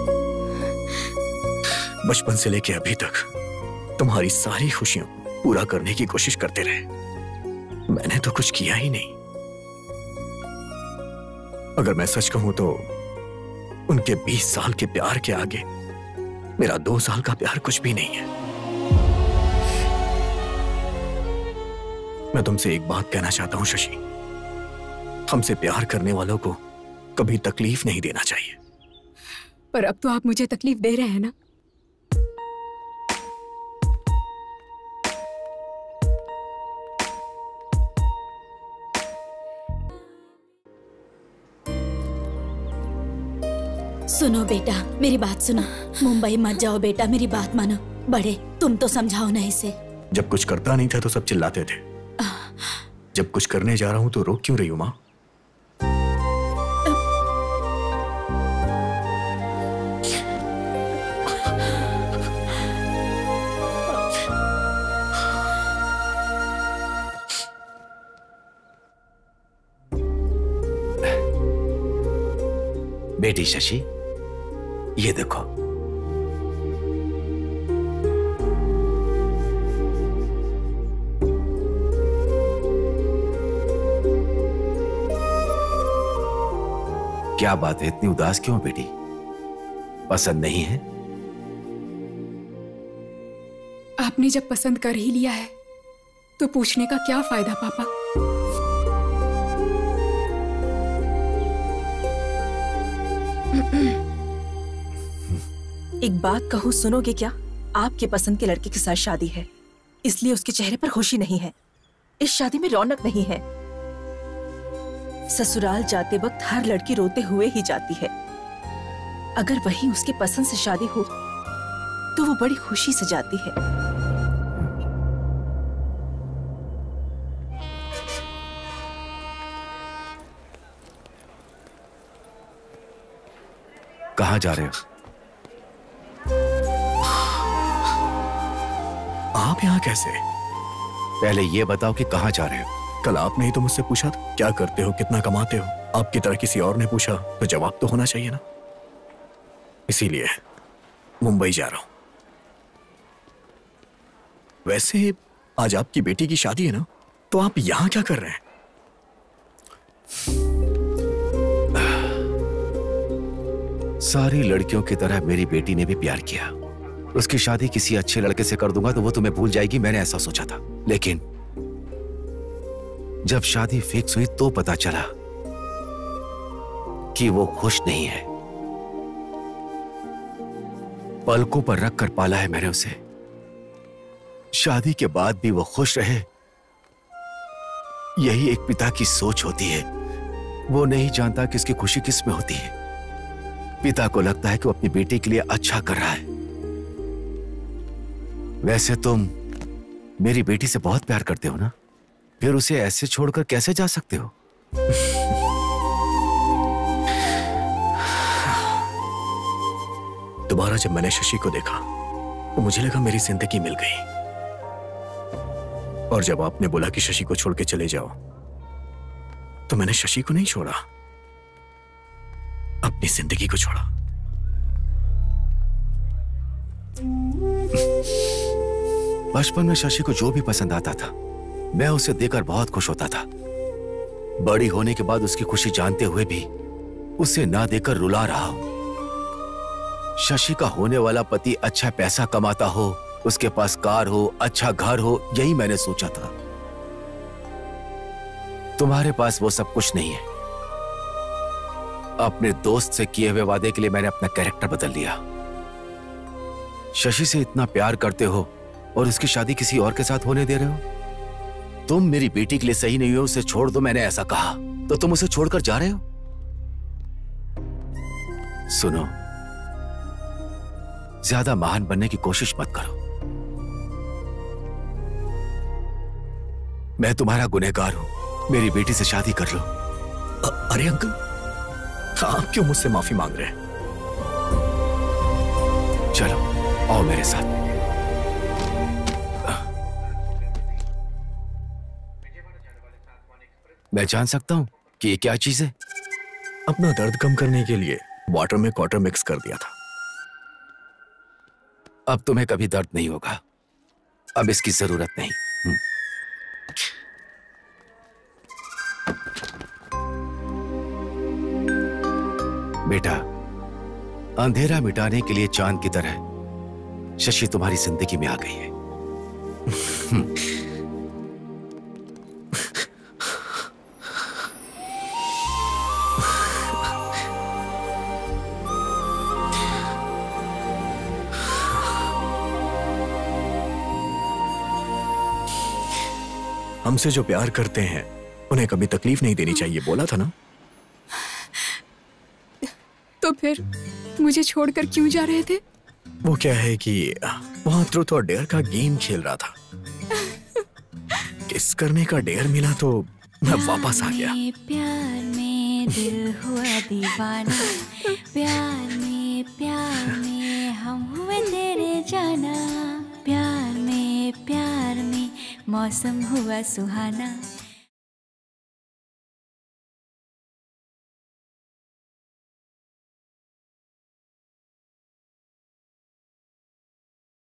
बचपन से लेके अभी तक तुम्हारी सारी खुशियों को पूरा करने की कोशिश करते रहे। मैंने तो कुछ किया ही नहीं। अगर मैं सच कहूं तो उनके 20 साल के प्यार के आगे मेरा 2 साल का प्यार कुछ भी नहीं है। मैं तुमसे एक बात कहना चाहता हूं शशि, हमसे प्यार करने वालों को कभी तकलीफ नहीं देना चाहिए। पर अब तो आप मुझे तकलीफ दे रहे हैं ना। सुनो बेटा, मेरी बात सुनो। मुंबई मत जाओ बेटा, मेरी बात मानो। बड़े, तुम तो समझाओ ना इसे। जब कुछ करता नहीं था तो सब चिल्लाते थे। जब कुछ करने जा रहा हूं तो रोक क्यों रही हो मां? बेटी शशि, ये देखो। क्या बात है, इतनी उदास क्यों बेटी? पसंद नहीं है? आपने जब पसंद कर ही लिया है तो पूछने का क्या फायदा पापा? एक बात कहूँ, सुनोगे क्या? आपके पसंद के लड़के के साथ शादी है, इसलिए उसके चेहरे पर खुशी नहीं है। इस शादी में रौनक नहीं है। ससुराल जाते वक्त हर लड़की रोते हुए ही जाती है। अगर वही उसके पसंद से शादी हो तो वो बड़ी खुशी से जाती है। कहाँ जा रहे हो? आप यहाँ कैसे? पहले ये बताओ कि कहाँ जा रहे हो? कल आपने ही तो मुझसे पूछा था क्या करते हो, कितना कमाते हो। आपकी तरह किसी और ने पूछा तो जवाब तो होना चाहिए ना। इसीलिए मुंबई जा रहा हूं। वैसे आज आपकी बेटी की शादी है ना, तो आप यहां क्या कर रहे हैं? सारी लड़कियों की तरह मेरी बेटी ने भी प्यार किया। उसकी शादी किसी अच्छे लड़के से कर दूंगा तो वो तुम्हें भूल जाएगी, मैंने ऐसा सोचा था। लेकिन जब शादी फिक्स हुई तो पता चला कि वो खुश नहीं है। पलकों पर रख कर पाला है मैंने उसे। शादी के बाद भी वो खुश रहे, यही एक पिता की सोच होती है। वो नहीं जानता कि इसकी खुशी किस में होती है। पिता को लगता है कि वो अपनी बेटी के लिए अच्छा कर रहा है। वैसे तुम मेरी बेटी से बहुत प्यार करते हो ना, फिर उसे ऐसे छोड़कर कैसे जा सकते हो? दोबारा जब मैंने शशि को देखा तो मुझे लगा मेरी जिंदगी मिल गई। और जब आपने बोला कि शशि को छोड़ के चले जाओ तो मैंने शशि को नहीं छोड़ा, अपनी जिंदगी को छोड़ा। बचपन में शशि को जो भी पसंद आता था मैं उसे देकर बहुत खुश होता था। बड़ी होने के बाद उसकी खुशी जानते हुए भी उसे ना देकर रुला रहा हूं। शशि का होने वाला पति अच्छा पैसा कमाता हो, उसके पास कार हो, अच्छा घर हो, यही मैंने सोचा था। तुम्हारे पास वो सब कुछ नहीं है। अपने दोस्त से किए हुए वादे के लिए मैंने अपना कैरेक्टर बदल लिया। शशि से इतना प्यार करते हो और उसकी शादी किसी और के साथ होने दे रहे हो। तुम मेरी बेटी के लिए सही नहीं हो, उसे छोड़ दो, मैंने ऐसा कहा तो तुम उसे छोड़कर जा रहे हो। सुनो, ज्यादा महान बनने की कोशिश मत करो। मैं तुम्हारा गुनहगार हूं, मेरी बेटी से शादी कर लो। अरे अंकल, आप क्यों मुझसे माफी मांग रहे हैं? चलो आओ मेरे साथ। मैं जान सकता हूं कि ये क्या चीज है? अपना दर्द कम करने के लिए वाटर में क्वार्टर मिक्स कर दिया था। अब तुम्हें कभी दर्द नहीं होगा, अब इसकी जरूरत नहीं। बेटा, अंधेरा मिटाने के लिए चांद की तरह शशि तुम्हारी जिंदगी में आ गई है। हमसे जो प्यार करते हैं उन्हें कभी तकलीफ नहीं देनी चाहिए, बोला था ना। तो फिर मुझे छोड़कर क्यों जा रहे थे? वो क्या है कि वहां ट्रूथ और डेयर का गेम खेल रहा था। किस करने का डेयर मिला तो मैं वापस आ गया। प्यार में दिल हुआ दीवाना, प्यार में हम हुए तेरे जाना, प्यार में मौसम हुआ सुहाना।